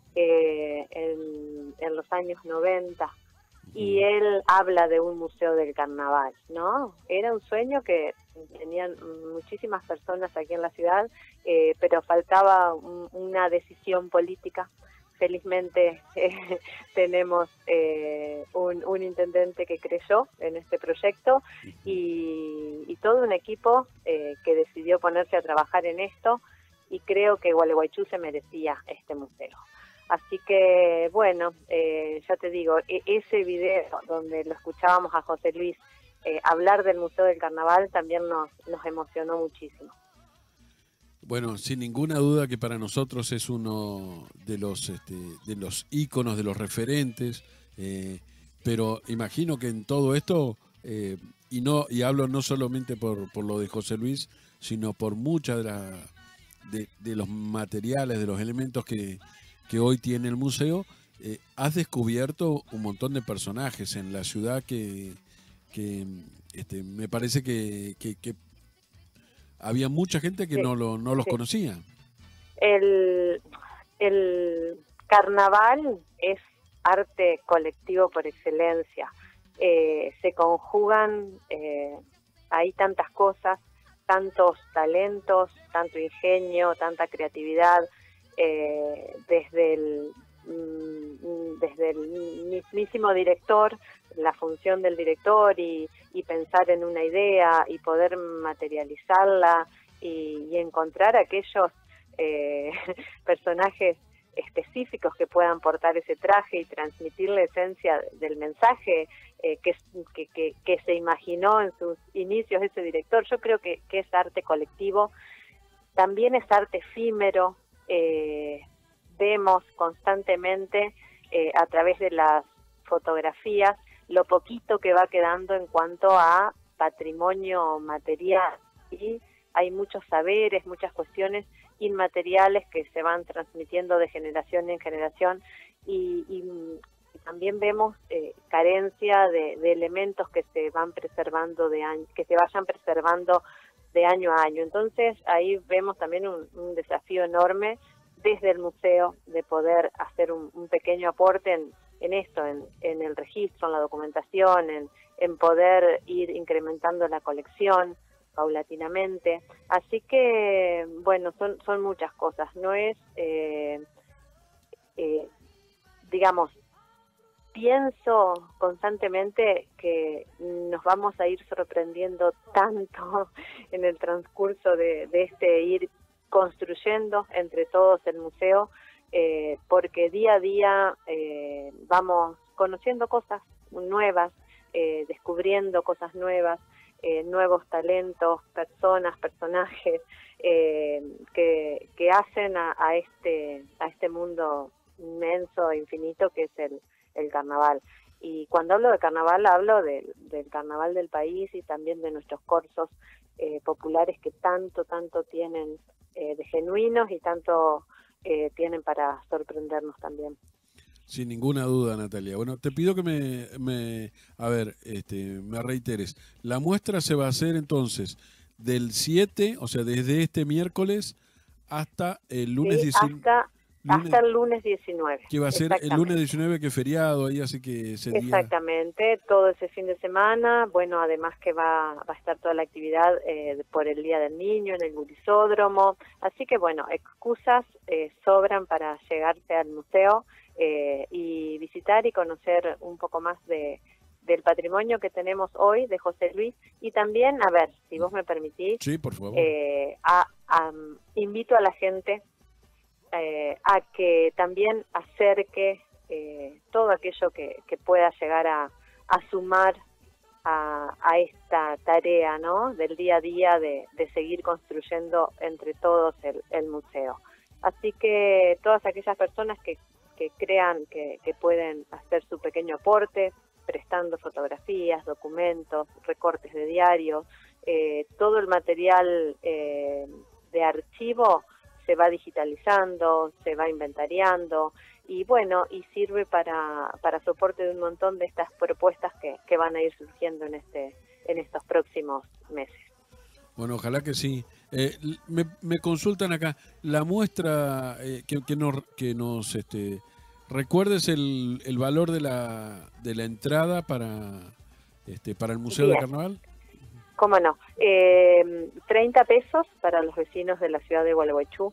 en los años 90, y él habla de un museo del carnaval, ¿no? Era un sueño que tenían muchísimas personas aquí en la ciudad, pero faltaba una decisión política. Felizmente tenemos un intendente que creyó en este proyecto, y todo un equipo que decidió ponerse a trabajar en esto, y creo que Gualeguaychú se merecía este museo. Así que, bueno, ya te digo, ese video donde lo escuchábamos a José Luis hablar del Museo del Carnaval también nos emocionó muchísimo. Bueno, sin ninguna duda que para nosotros es uno de los íconos, de los referentes, pero imagino que en todo esto, y hablo no solamente por lo de José Luis, sino por muchas de los materiales, de los elementos que hoy tiene el museo, has descubierto un montón de personajes en la ciudad que me parece que había mucha gente que no los conocía. El carnaval es arte colectivo por excelencia. Se conjugan hay tantas cosas, tantos talentos, tanto ingenio, tanta creatividad, desde el mismísimo director, la función del director y pensar en una idea y poder materializarla y encontrar aquellos personajes específicos que puedan portar ese traje y transmitir la esencia del mensaje que se imaginó en sus inicios ese director. Yo creo que es arte colectivo, también es arte efímero. Vemos constantemente a través de las fotografías lo poquito que va quedando en cuanto a patrimonio material, y hay muchos saberes, muchas cuestiones inmateriales que se van transmitiendo de generación en generación, y también vemos carencia de elementos que se van preservando que se vayan preservando de año a año. Entonces ahí vemos también un desafío enorme desde el museo de poder hacer un pequeño aporte en esto, en el registro, en la documentación, en poder ir incrementando la colección paulatinamente. Así que, bueno, son muchas cosas. No es, digamos, pienso constantemente que nos vamos a ir sorprendiendo tanto en el transcurso de este ir construyendo entre todos el museo, porque día a día vamos conociendo cosas nuevas, descubriendo cosas nuevas, nuevos talentos, personajes que hacen a este mundo inmenso e infinito que es el carnaval. Y cuando hablo de carnaval, hablo del carnaval del país y también de nuestros corsos populares que tanto tienen de genuinos y tanto tienen para sorprendernos también. Sin ninguna duda, Natalia. Bueno, te pido que me reiteres. La muestra se va a hacer entonces del 7, o sea, desde este miércoles hasta el lunes 19. Hasta el lunes 19. Que va a ser el lunes 19, que es feriado, ahí así que ese día... Exactamente, todo ese fin de semana. Bueno, además que va a estar toda la actividad por el Día del Niño en el Gurisódromo. Así que, bueno, excusas sobran para llegarse al museo y visitar y conocer un poco más del patrimonio que tenemos hoy de José Luis. Y también, a ver, si vos me permitís, sí, por favor. Invito a la gente a que también acerque todo aquello que pueda llegar a sumar a esta tarea, ¿no?, del día a día de seguir construyendo entre todos el museo. Así que todas aquellas personas que crean que pueden hacer su pequeño aporte, prestando fotografías, documentos, recortes de diarios, todo el material de archivo se va digitalizando, se va inventariando y bueno, y sirve para soporte de un montón de estas propuestas que van a ir surgiendo en estos próximos meses. Bueno, ojalá que sí. Me consultan acá, la muestra, que nos recuerdes el valor de la entrada para el Museo de Carnaval. ¿Cómo no? 30 pesos para los vecinos de la ciudad de Gualeguaychú,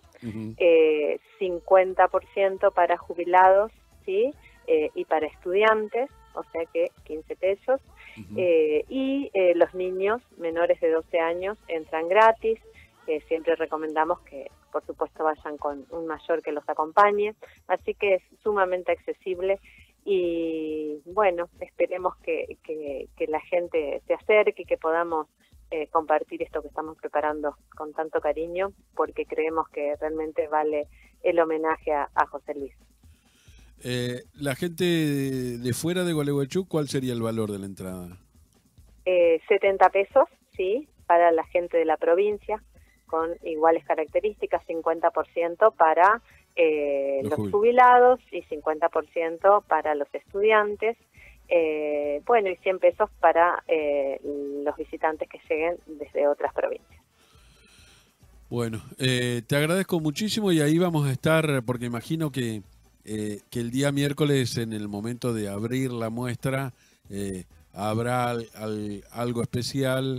50% para jubilados, ¿sí? Y para estudiantes, o sea que 15 pesos, y los niños menores de 12 años entran gratis. Siempre recomendamos que, por supuesto, vayan con un mayor que los acompañe, así que es sumamente accesible. Y bueno, esperemos que la gente se acerque y que podamos compartir esto que estamos preparando con tanto cariño, porque creemos que realmente vale el homenaje a José Luis. La gente de fuera de Gualeguaychú, ¿cuál sería el valor de la entrada? 70 pesos, sí, para la gente de la provincia, con iguales características, 50% para los jubilados y 50% para los estudiantes. Bueno, y 100 pesos para los visitantes que lleguen desde otras provincias. Bueno, te agradezco muchísimo y ahí vamos a estar, porque imagino que el día miércoles, en el momento de abrir la muestra, habrá algo especial.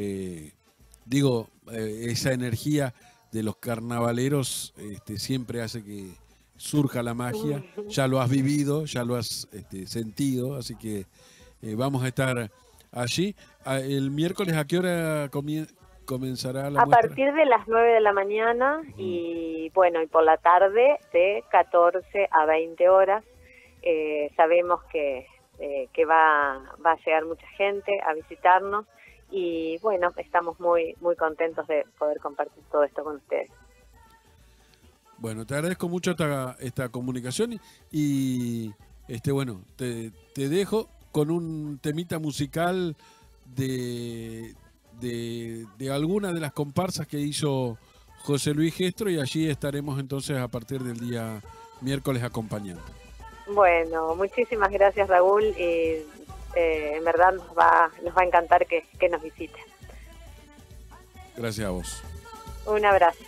Esa energía de los carnavaleros siempre hace que surja la magia. Ya lo has vivido, ya lo has sentido, así que vamos a estar allí. El miércoles, ¿a qué hora comenzará la muestra? A partir de las 9 de la mañana y bueno, y por la tarde de 14 a 20 horas. Sabemos que va a llegar mucha gente a visitarnos y bueno, estamos muy contentos de poder compartir todo esto con ustedes. Bueno, te agradezco mucho esta comunicación y bueno, te dejo con un temita musical de alguna de las comparsas que hizo José Luis Gestro, y allí estaremos entonces a partir del día miércoles acompañando. Bueno, muchísimas gracias, Raúl, y en verdad nos va a encantar que nos visiten. Gracias a vos. Un abrazo.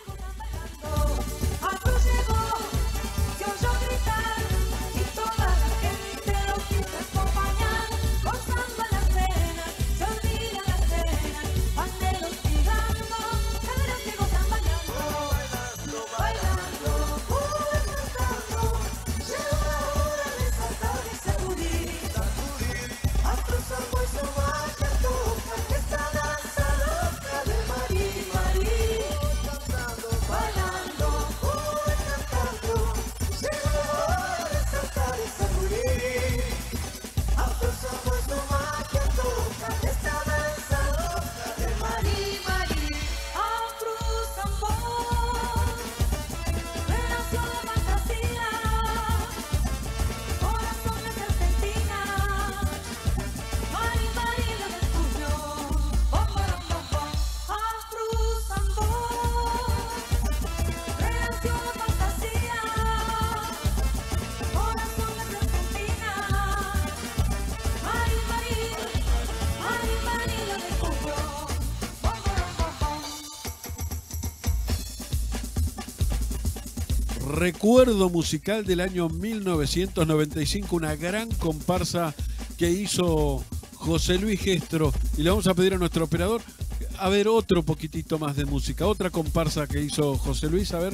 Recuerdo musical del año 1995, una gran comparsa que hizo José Luis Gestro, y le vamos a pedir a nuestro operador a ver otro poquitito más de música, otra comparsa que hizo José Luis, a ver.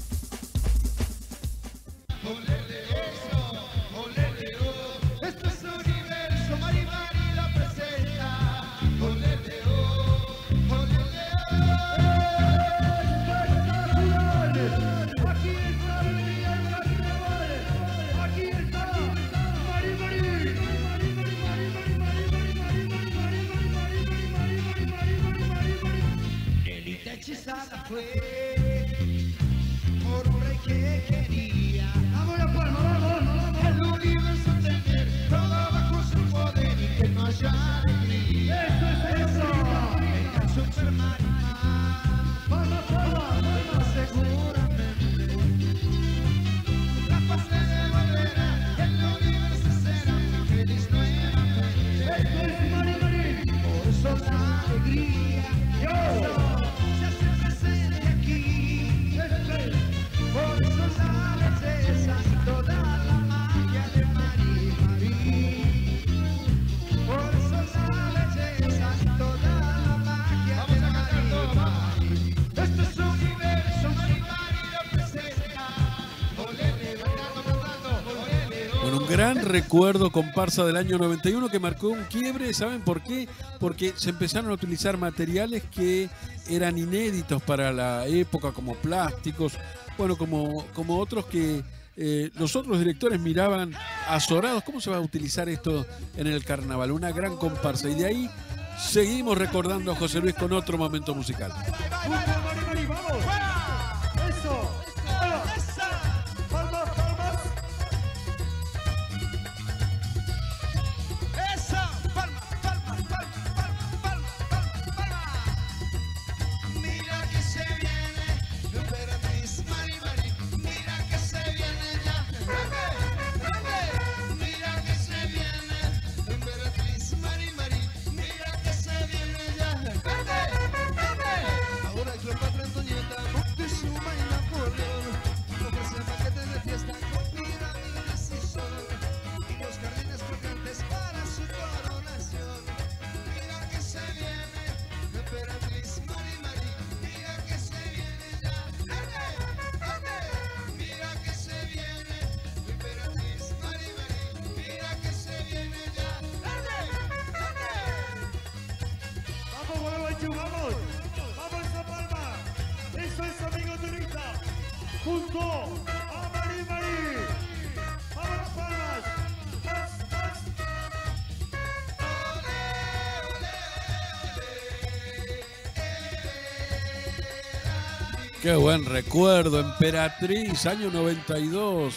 Por un rey que quería. Vamos la palma, vamos. El universo entender, todo bajo su poder y que no haya alegría. Eso. El Superman. Vamos, seguramente. La paz se devolverá, el universo será feliz nuevamente. Eso es Mari. Por eso la alegría. Por eso la belleza y toda la magia de Marí. Por eso la belleza y toda la magia de Marí. Esto es un universo, Marí lo presenta. Bueno, un gran recuerdo comparsa del año 91 que marcó un quiebre. ¿Saben por qué? Porque se empezaron a utilizar materiales que eran inéditos para la época, como plásticos, bueno, como otros que los otros directores miraban azorados. ¿Cómo se va a utilizar esto en el carnaval? Una gran comparsa. Y de ahí seguimos recordando a José Luis con otro momento musical. Mira que se viene, la emperatriz Mari, mira que Qué buen recuerdo, Emperatriz, año 92.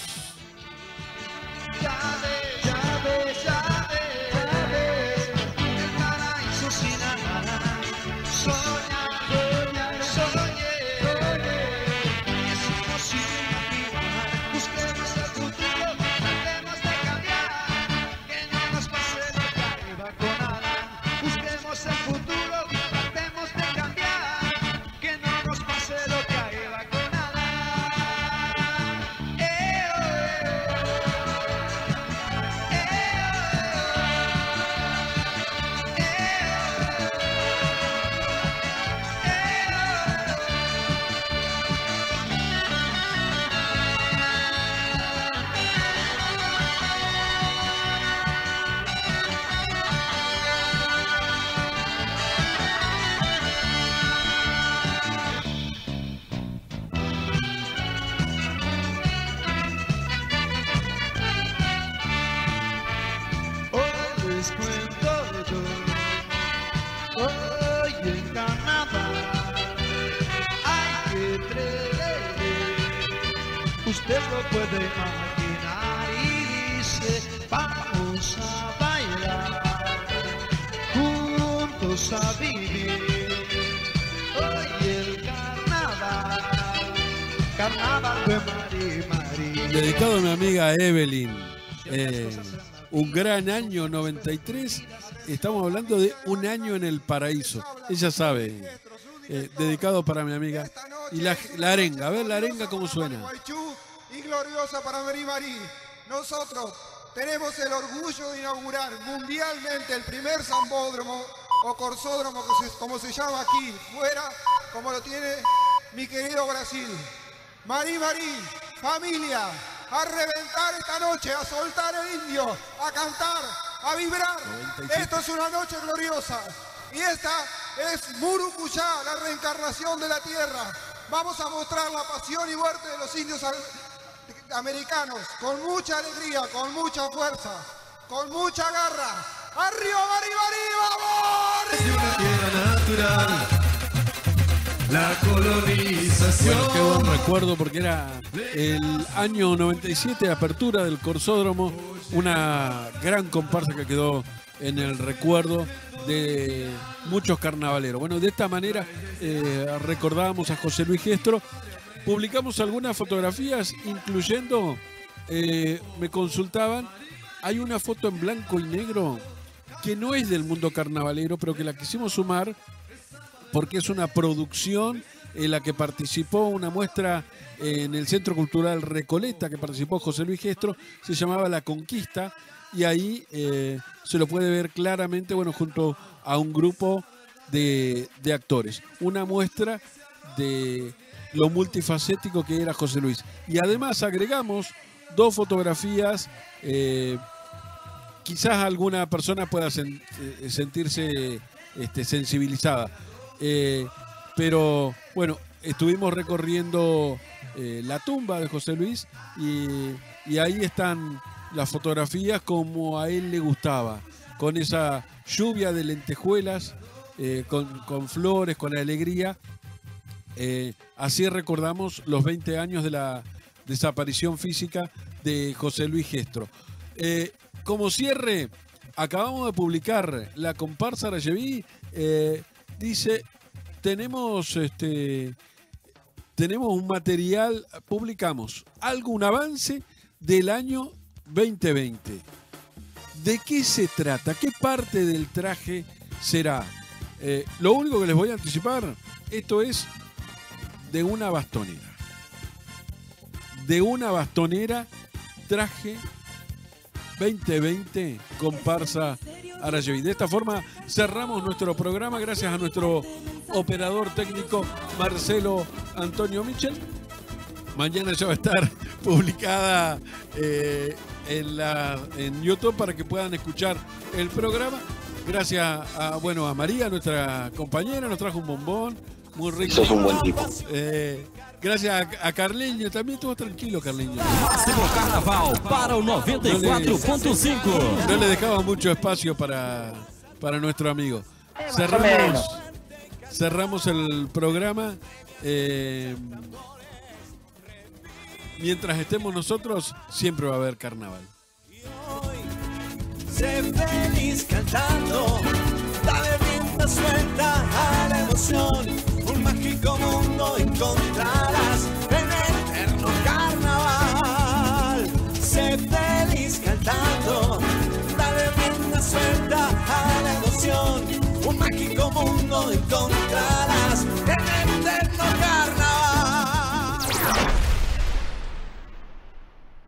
Usted lo puede imaginar y dice, vamos a bailar, juntos a vivir, hoy el carnaval de Mari. Dedicado a mi amiga Evelyn, un gran año 93, estamos hablando de un año en el paraíso, ella sabe, dedicado para mi amiga. Y la arenga, a ver la arenga cómo suena. Y gloriosa para Mari. Nosotros tenemos el orgullo de inaugurar mundialmente el primer zambódromo o corsódromo, como se llama aquí, fuera, como lo tiene mi querido Brasil. Mari, familia, a reventar esta noche, a soltar el indio, a cantar, a vibrar. 97. Esto es una noche gloriosa. Y esta es Murucuyá, la reencarnación de la tierra. Vamos a mostrar la pasión y muerte de los indios americanos con mucha alegría, con mucha fuerza, con mucha garra. ¡Arriba, Mari, vamos! De una tierra natural, la colonización. Bueno, qué buen recuerdo porque era el año 97, apertura del Corsódromo, una gran comparsa que quedó en el recuerdo de muchos carnavaleros. Bueno, de esta manera recordábamos a José Luis Giestro. Publicamos algunas fotografías, incluyendo, me consultaban, hay una foto en blanco y negro que no es del mundo carnavalero, pero que la quisimos sumar porque es una producción en la que participó una muestra en el Centro Cultural Recoleta, que participó José Luis Giestro, se llamaba La Conquista, y ahí se lo puede ver claramente, bueno, junto a un grupo de actores. Una muestra de lo multifacético que era José Luis. Y además agregamos 2 fotografías, quizás alguna persona pueda sentirse sensibilizada, pero bueno, estuvimos recorriendo la tumba de José Luis y ahí están las fotografías como a él le gustaba, con esa lluvia de lentejuelas, con flores, con alegría. Así recordamos los 20 años de la desaparición física de José Luis Giestro. Como cierre, acabamos de publicar la comparsa Arayeví. Dice, tenemos un material, publicamos algún avance del año 2020. ¿De qué se trata? ¿Qué parte del traje será? Lo único que les voy a anticipar, esto es de una bastonera. De una bastonera, traje 2020, comparsa Arayeví. De esta forma cerramos nuestro programa gracias a nuestro operador técnico Marcelo Antonio Michel. Mañana ya va a estar publicada en YouTube para que puedan escuchar el programa. Gracias a María, nuestra compañera, nos trajo un bombón muy rico. Sos un buen tipo. Gracias a Carlinhos, también estuvo tranquilo Carlinhos. Máximo Carnaval para o 94.5. No le dejaba mucho espacio para nuestro amigo. cerramos el programa. Mientras estemos nosotros, siempre va a haber carnaval. Sé feliz cantando, dale rienda suelta a la emoción. Un mágico mundo encontrarás en el eterno carnaval. Sé feliz cantando, dale rienda suelta a la emoción. Un mágico mundo encontrarás